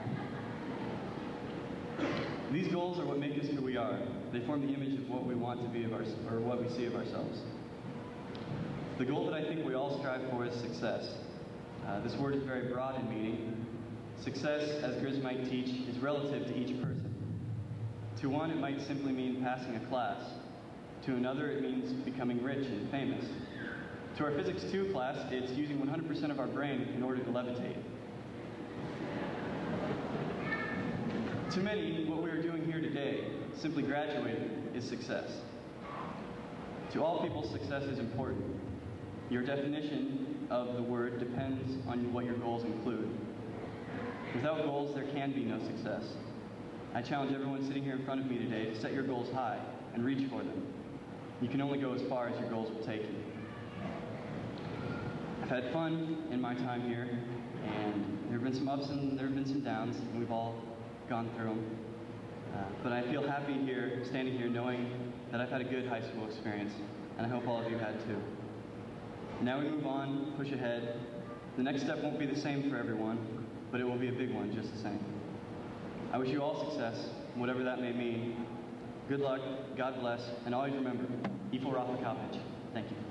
These goals are what make us who we are. They form the image of what we want to be of our, or what we see of ourselves. The goal that I think we all strive for is success. Uh, this word is very broad in meaning. Success, as Grizz might teach, is relative to each person. To one, it might simply mean passing a class. To another, it means becoming rich and famous. To our Physics two class, it's using one hundred percent of our brain in order to levitate. To many, what we are doing here today, simply graduating, is success. To all people, success is important. Your definition of the word depends on what your goals include. Without goals, there can be no success. I challenge everyone sitting here in front of me today to set your goals high and reach for them. You can only go as far as your goals will take you. I've had fun in my time here, and there have been some ups and there have been some downs, and we've all gone through them. Uh, but I feel happy here, standing here, knowing that I've had a good high school experience, and I hope all of you had too. Now we move on, push ahead. The next step won't be the same for everyone, but it will be a big one just the same. I wish you all success, whatever that may mean. Good luck, God bless, and always remember, Ifil Rafa Kalpich. Thank you.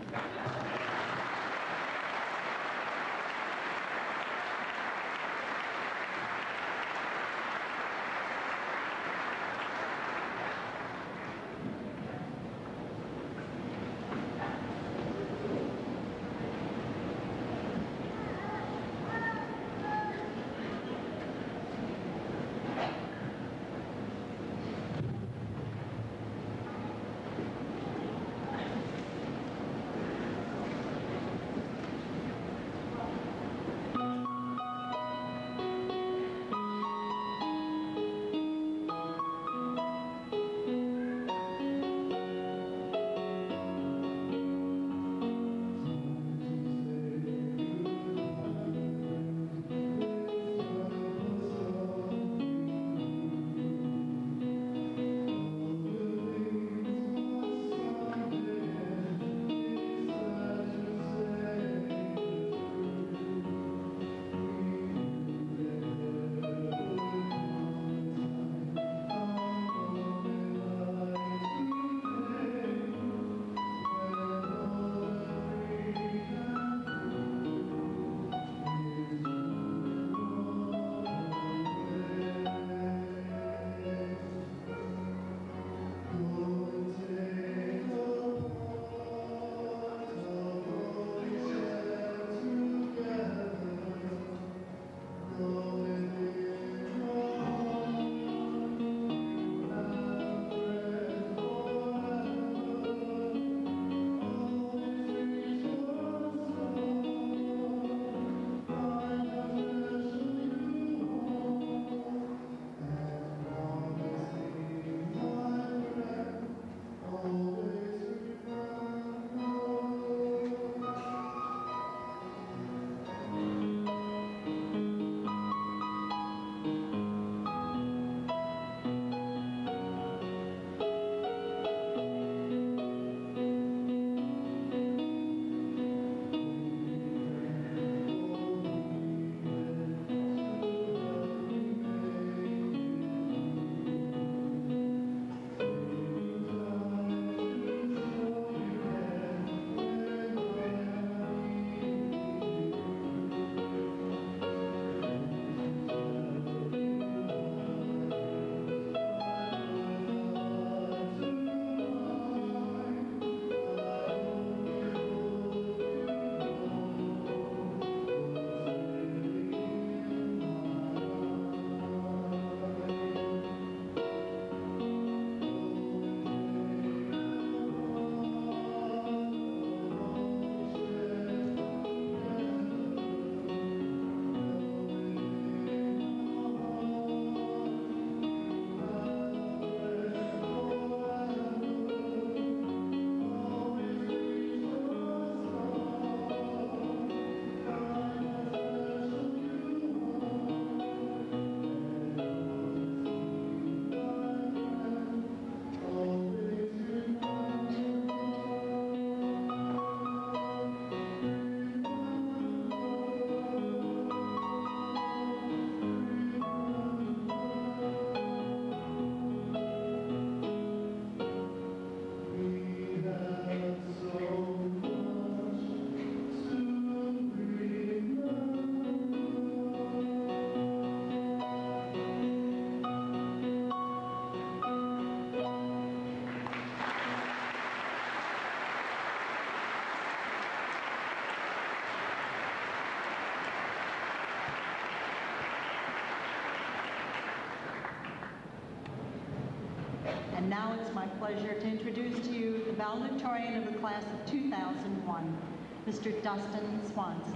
And now it's my pleasure to introduce to you the valedictorian of the class of two thousand one, Mister Dustin Swanson.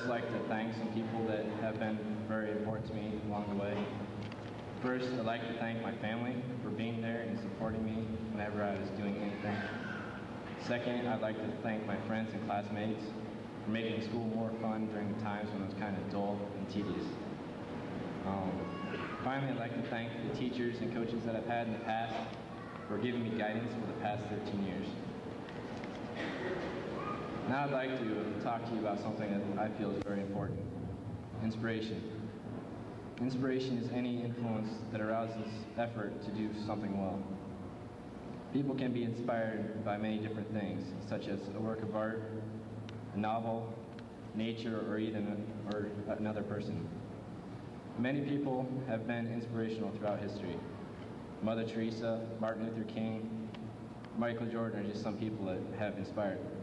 just like to thank some people that have been very important to me along the way. First, I'd like to thank my family for being there and supporting me whenever I was doing anything. Second, I'd like to thank my friends and classmates for making school more fun during the times when it was kind of dull and tedious. Um, finally, I'd like to thank the teachers and coaches that I've had in the past for giving me guidance for the past thirteen years. Now I'd like to talk to you about something that I feel is very important: inspiration. Inspiration is any influence that arouses effort to do something well. People can be inspired by many different things, such as a work of art, a novel, nature, or even or another person. Many people have been inspirational throughout history. Mother Teresa, Martin Luther King, Michael Jordan are just some people that have inspired me.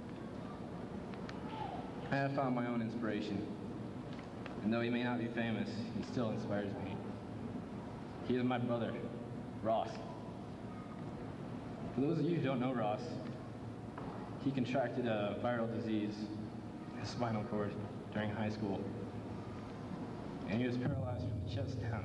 I have found my own inspiration, and though he may not be famous, he still inspires me. He is my brother, Ross. For those of you who don't know Ross, he contracted a viral disease, a spinal cord, during high school, and he was paralyzed from the chest down.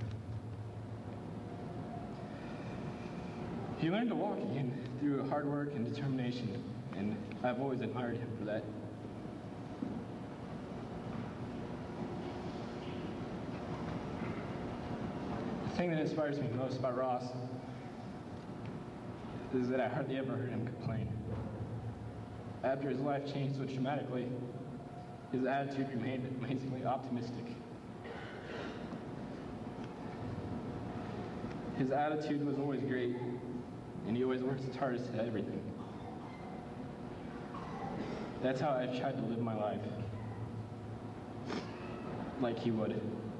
He learned to walk again through hard work and determination, and I've always admired him for that. The thing that inspires me most about Ross is that I hardly ever heard him complain. After his life changed so dramatically, his attitude remained amazingly optimistic. His attitude was always great, and he always works his hardest at everything. That's how I've tried to live my life, like he would.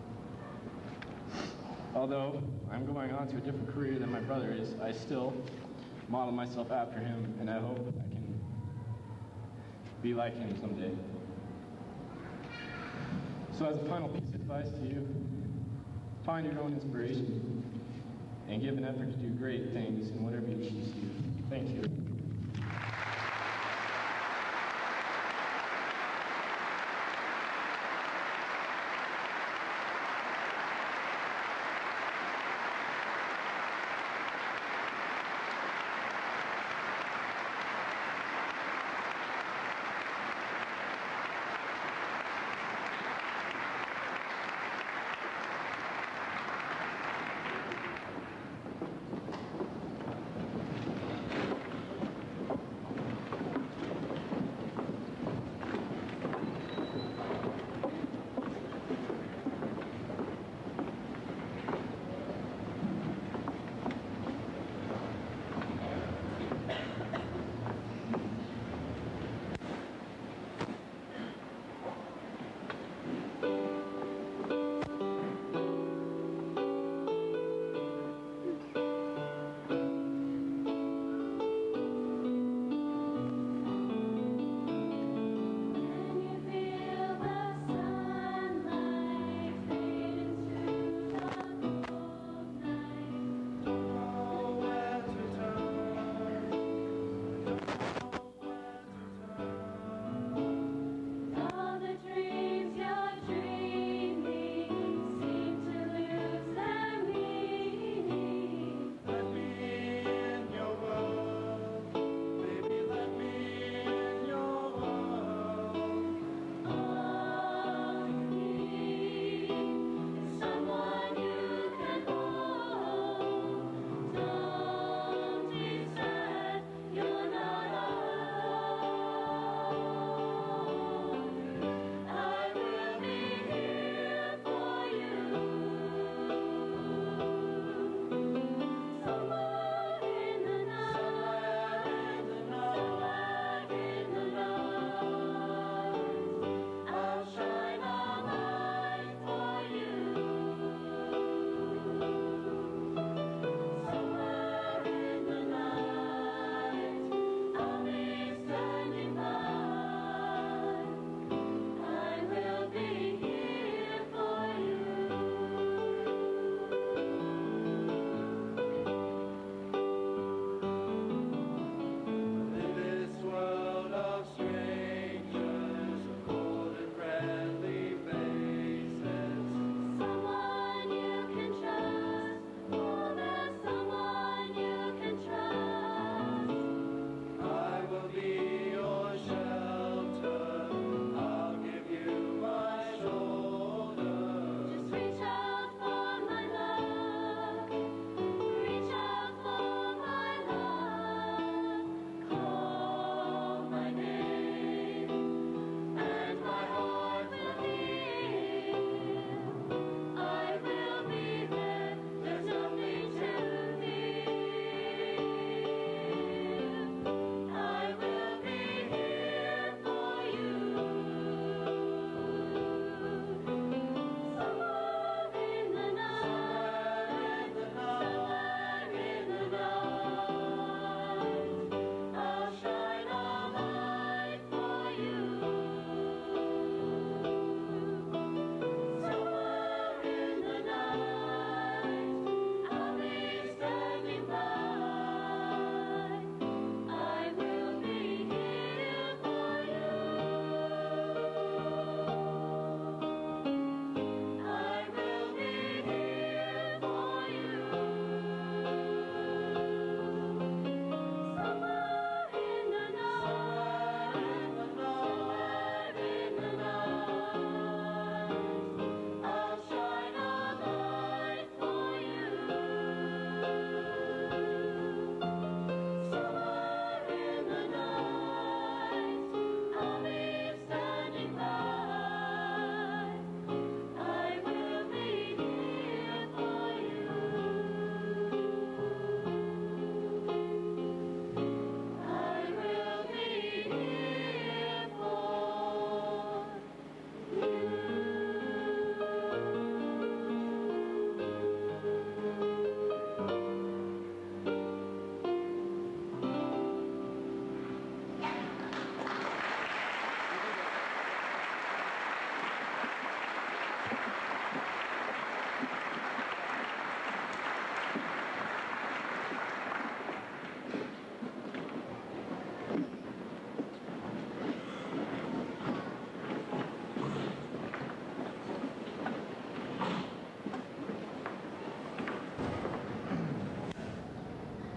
Although I'm going on to a different career than my brother is, I still model myself after him, and I hope I can be like him someday. So as a final piece of advice to you, find your own inspiration and give an effort to do great things in whatever you choose to do. Thank you.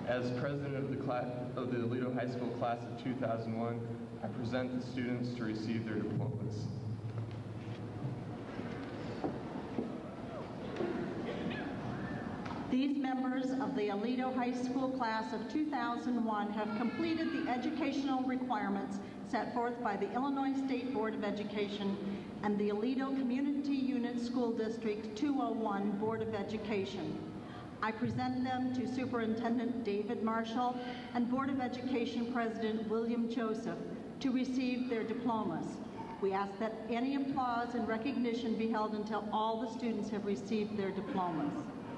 As president of the, class, of the Aledo High School class of two thousand one, I present the students to receive their diplomas. These members of the Aledo High School class of two thousand one have completed the educational requirements set forth by the Illinois State Board of Education and the Aledo Community Unit School District two oh one Board of Education. I present them to Superintendent David Marshall and Board of Education President William Joseph to receive their diplomas. We ask that any applause and recognition be held until all the students have received their diplomas.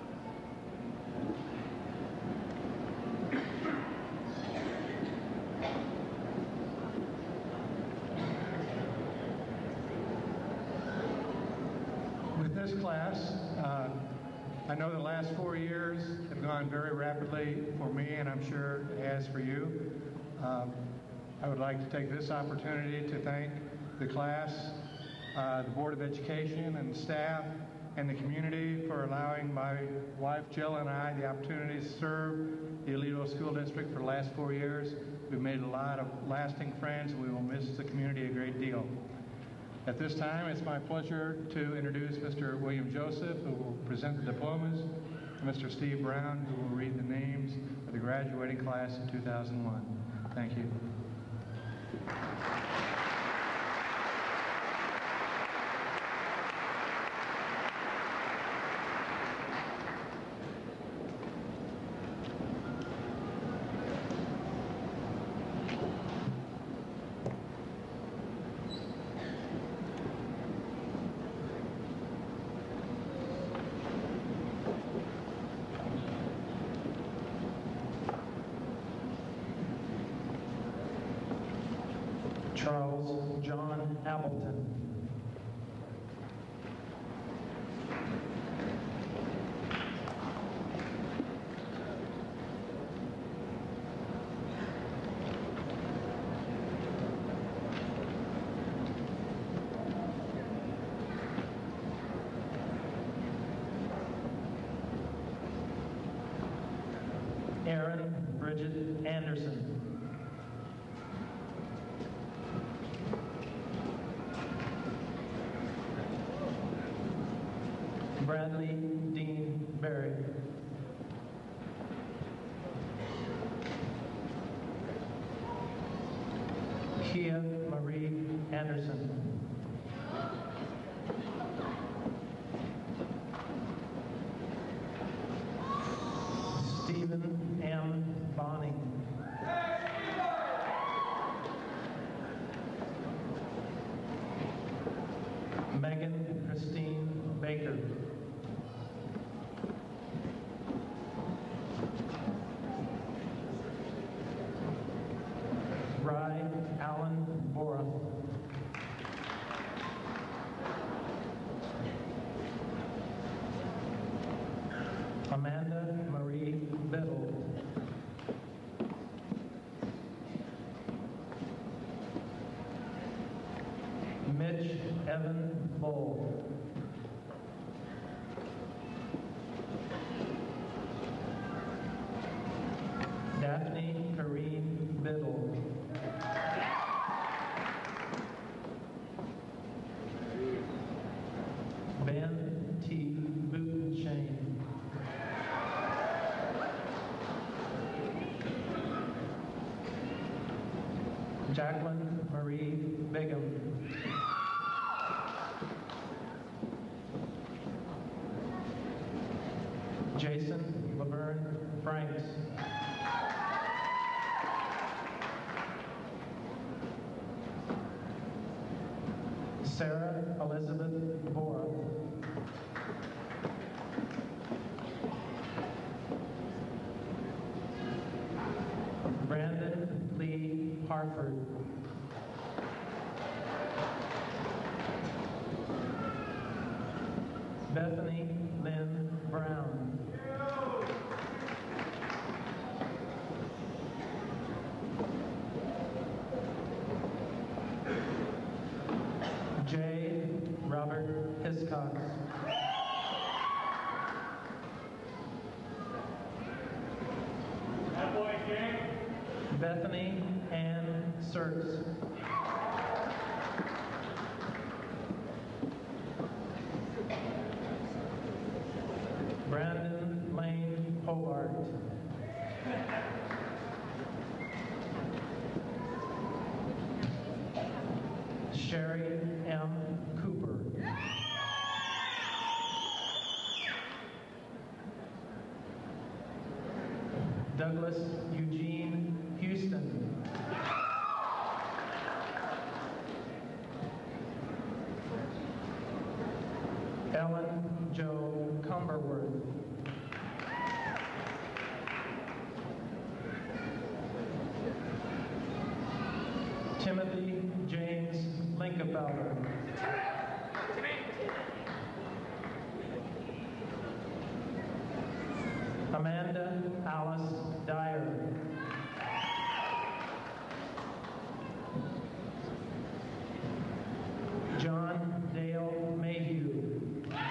With this class, uh, I know the last four years have gone very rapidly for me, and I'm sure it has for you. Um, I would like to take this opportunity to thank the class, uh, the Board of Education and staff, and the community for allowing my wife Jill and I the opportunity to serve the Aledo School District for the last four years. We've made a lot of lasting friends, and we will miss the community a great deal. At this time, it's my pleasure to introduce Mister William Joseph, who will present the diplomas, and Mister Steve Brown, who will read the names of the graduating class of two thousand one. Thank you. Charles John Appleton. Aaron Bridget Anderson. Bradley Dean Berry. Kia Marie Anderson. Stephen M. Bonning. Megan Christine Baker. Rye Allen Bora. Amanda Marie Biddle. Mitch Evan Bull. Daphne Kareen Biddle. Ben T. Bootenshane. Jacqueline Marie Bigham. Jason Laverne Franks. Sarah Elizabeth Bora. Brandon Lee Harford. Bethany Lynn Brown. J. Robert Hiscox. Bethany Ann Sertz. Brandon Lane Hobart. Sherry M. Cooper. Douglas Eugene Houston. Ellen Jo Cumberworth. Timothy James Linkefelder. Amanda Alice Dyer. John Dale Mayhew.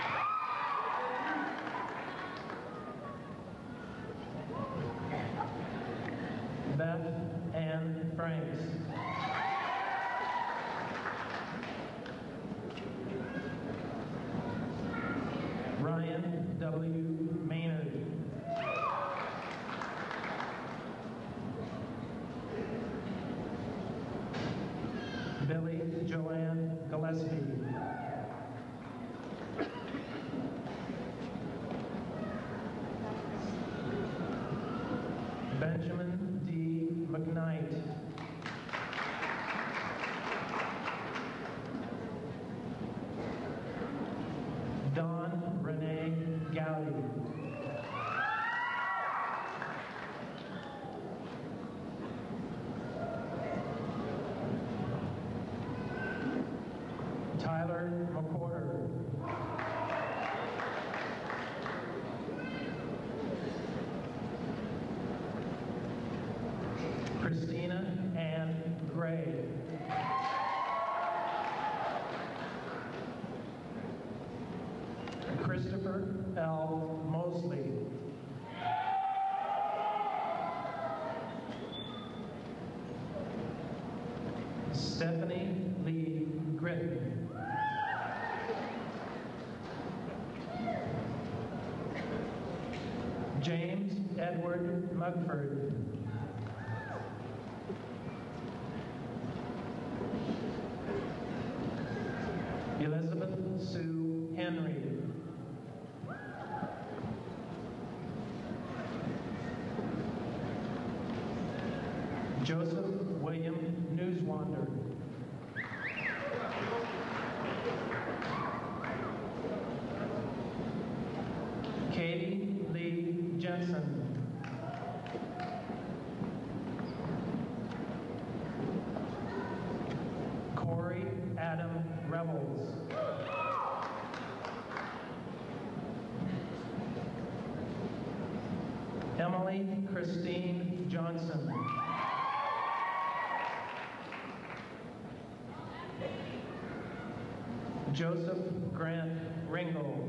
Beth Ann Franks. Ryan W. Maynard. Billy Joanne Gillespie. Benjamin D. McKnight. Dawn Renee Gowdy. Tyler McCorder. Christina Ann Gray. Christopher L. Mosley. Stephanie Lee Gritton. James Edward Mugford. Elizabeth Sue Henry. Joseph William Newswander. Katie Lee Jensen. Corey Adam Rebels. Emily Christine Johnson. Joseph Grant Ringgold.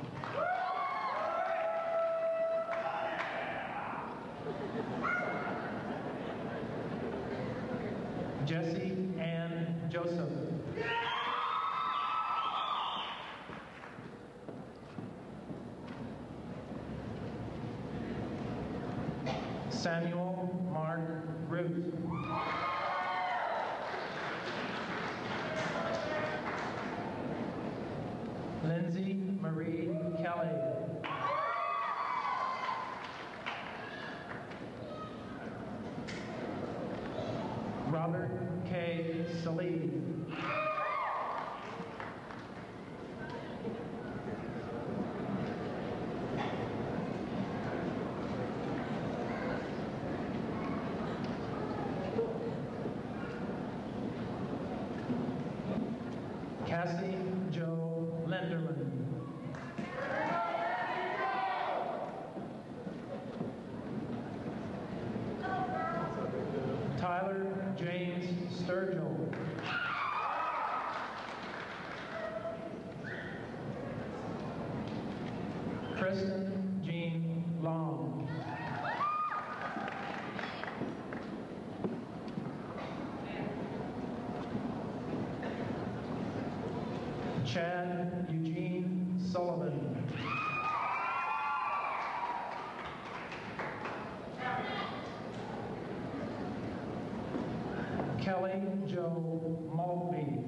Jesse Ann Joseph. Samuel Mark Root. Lindsay Marie Kelly. Robert K. Salih. Cassie Jo Lenderman. Tyler James Sturgill. Kristen Jean Long. Kelly Jo Maltby.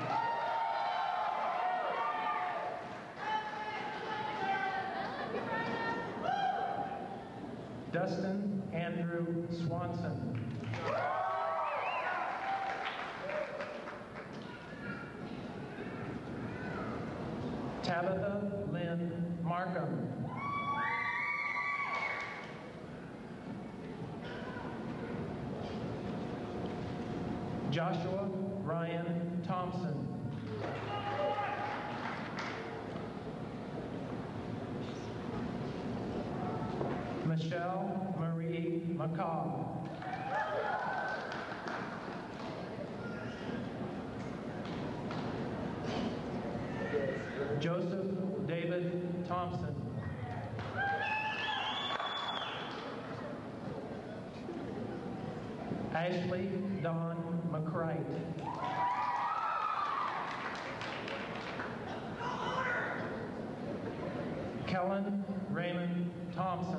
Dustin Andrew Swanson. Tabitha Lynn Markham. Joshua Ryan Thompson. Michelle Marie McCaw. Joseph David Thompson. Ashley Dawn McCrite. Kellen Raymond Thompson.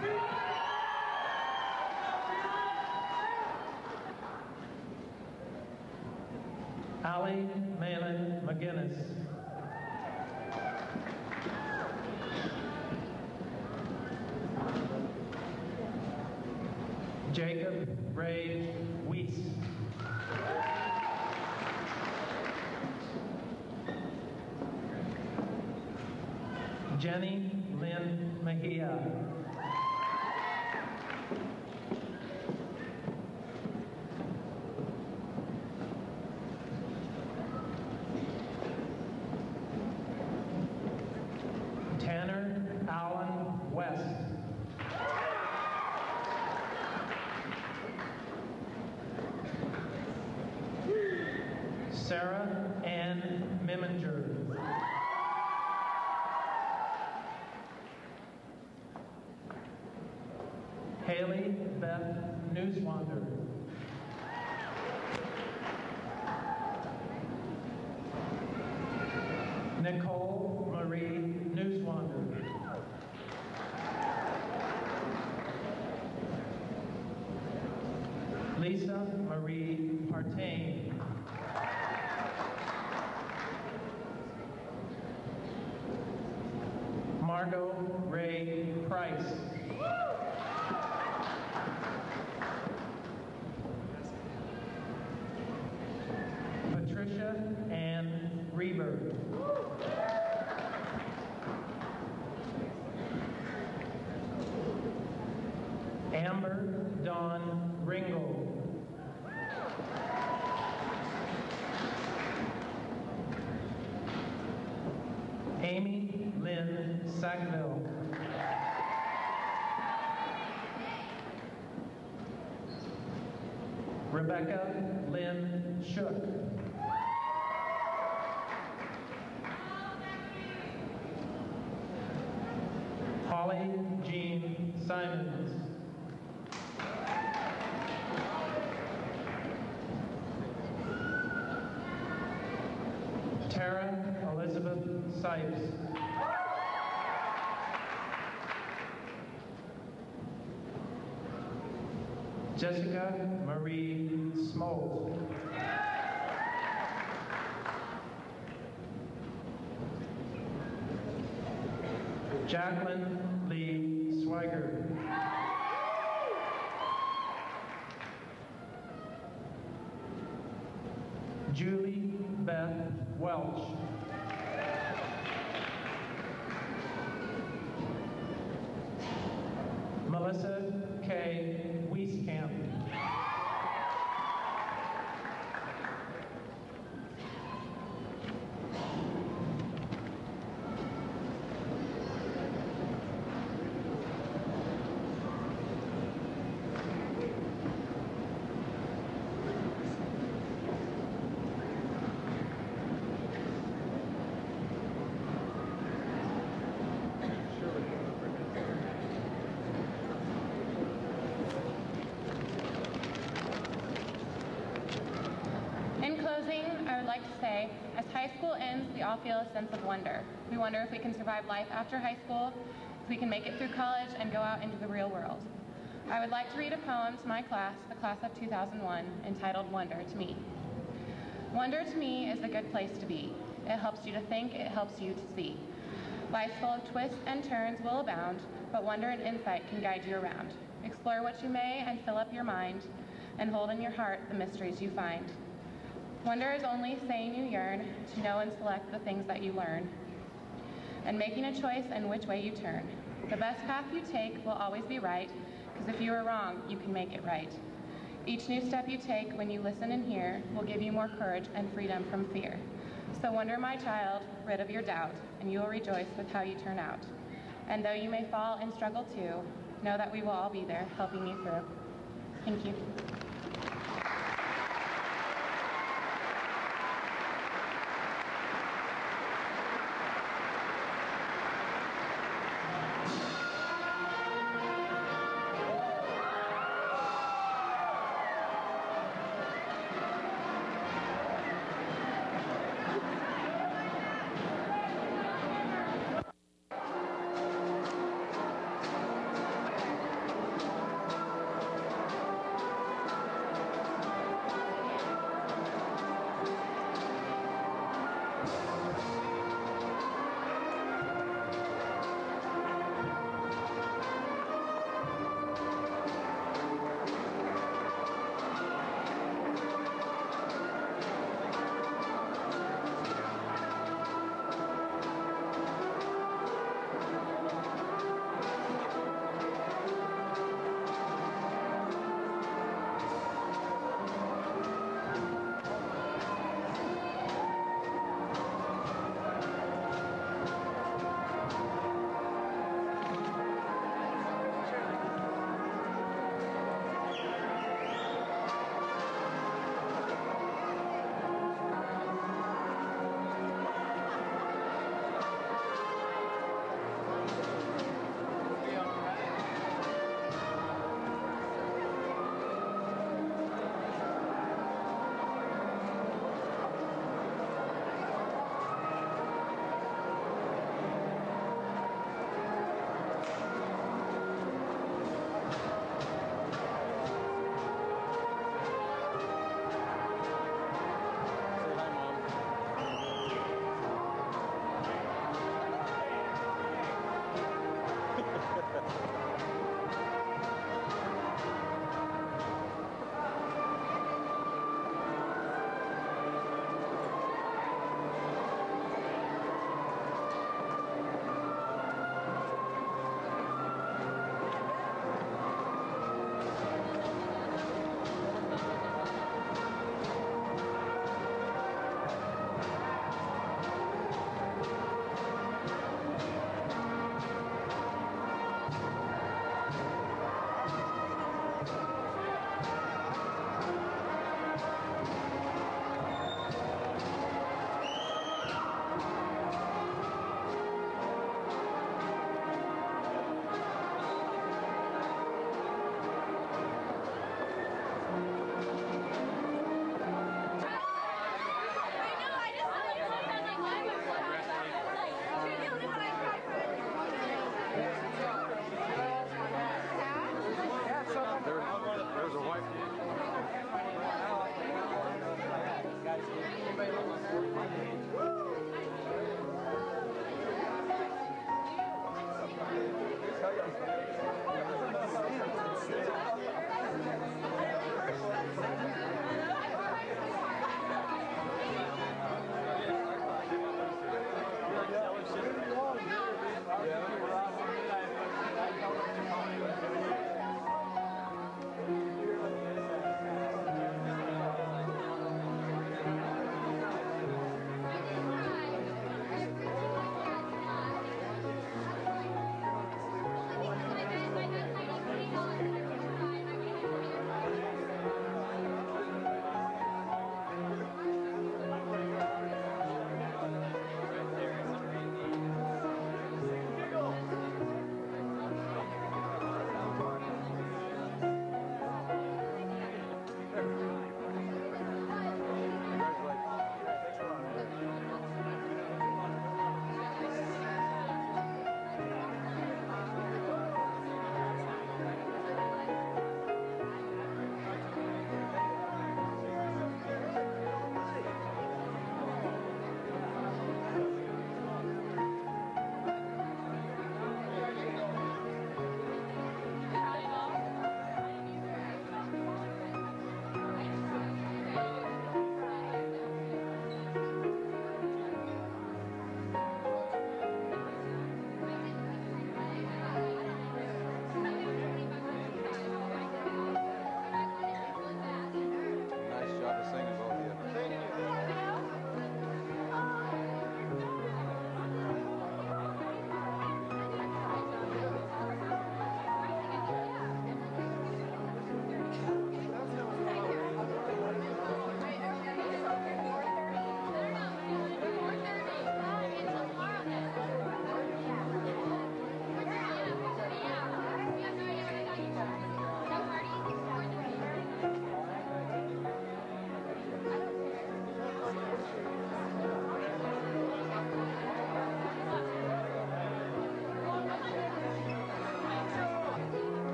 Allie Malin McGinnis. Jacob Ray Weiss. Jenny Lynn Mejia. Tanner Allen West. Sarah Ann Miminger. Haley Beth Newswander. Nicole Marie Newswander. Lisa Marie Partain. Margot Ray Price. Patricia Ann Reber. Amber Dawn Ringel. Amy Lynn Sackville. Rebecca Lynn Shook. Holly Jean Simons. Tara Elizabeth Sipes. Jessica Marie Smoltz. Jacqueline Lee Swigert. Julie Beth Welch. Melissa K. Wieskamp. Say, as high school ends, we all feel a sense of wonder. We wonder if we can survive life after high school, if we can make it through college and go out into the real world. I would like to read a poem to my class, the class of two thousand one, entitled Wonder to Me. Wonder to me is a good place to be. It helps you to think, it helps you to see. Life's full of twists and turns will abound, but wonder and insight can guide you around. Explore what you may and fill up your mind, and hold in your heart the mysteries you find. Wonder is only saying you yearn to know and select the things that you learn, and making a choice in which way you turn. The best path you take will always be right, because if you are wrong, you can make it right. Each new step you take when you listen and hear will give you more courage and freedom from fear. So wonder, my child, rid of your doubt, and you will rejoice with how you turn out. And though you may fall and struggle too, know that we will all be there helping you through. Thank you.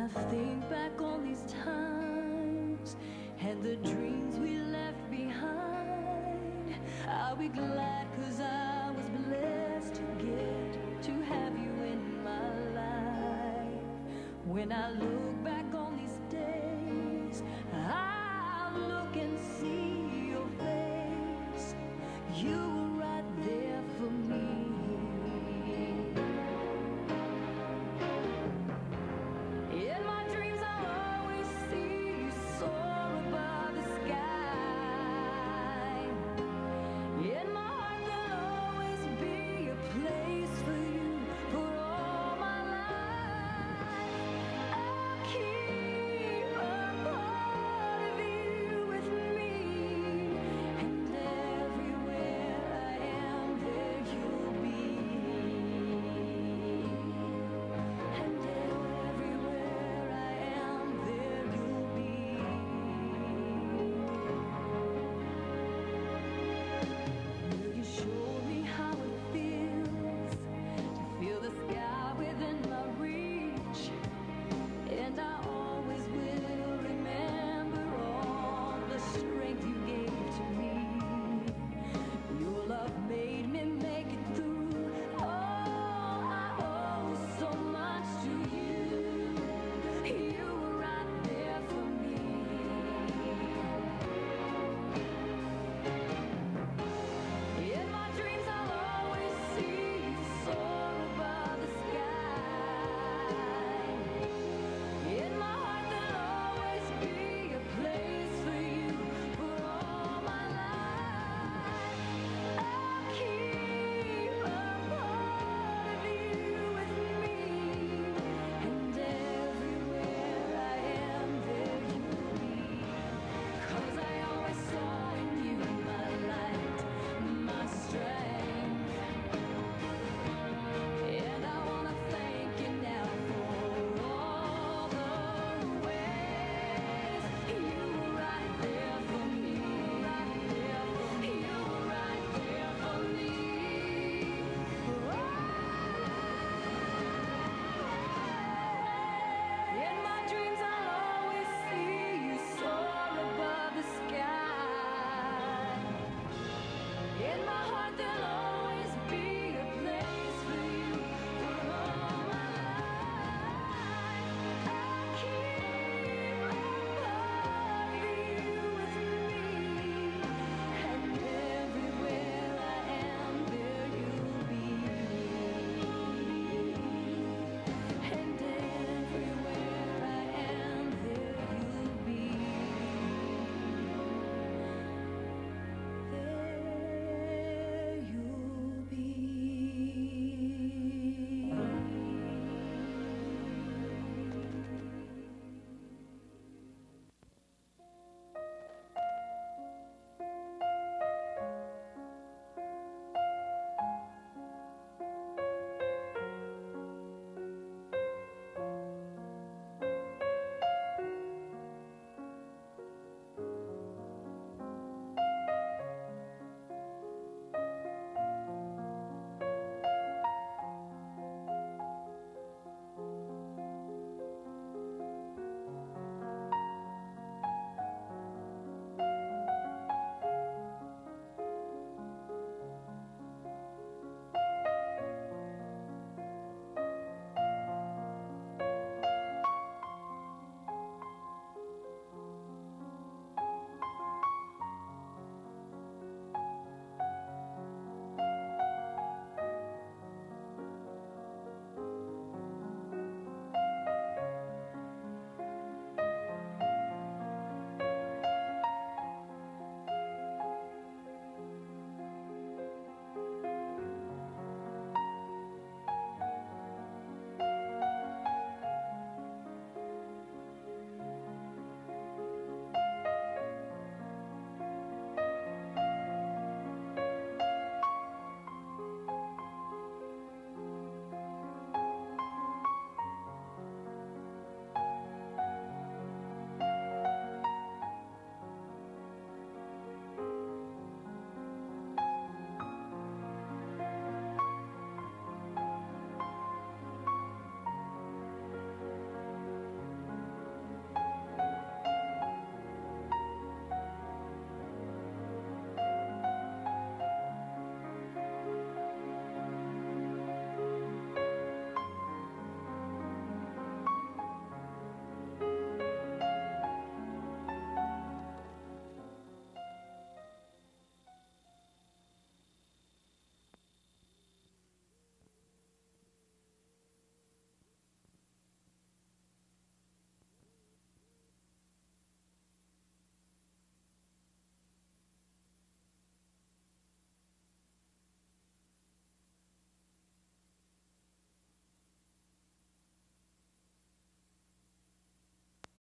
think back on these times and the dreams we left behind, I'll be glad 'cause I was blessed to get to have you in my life. When I look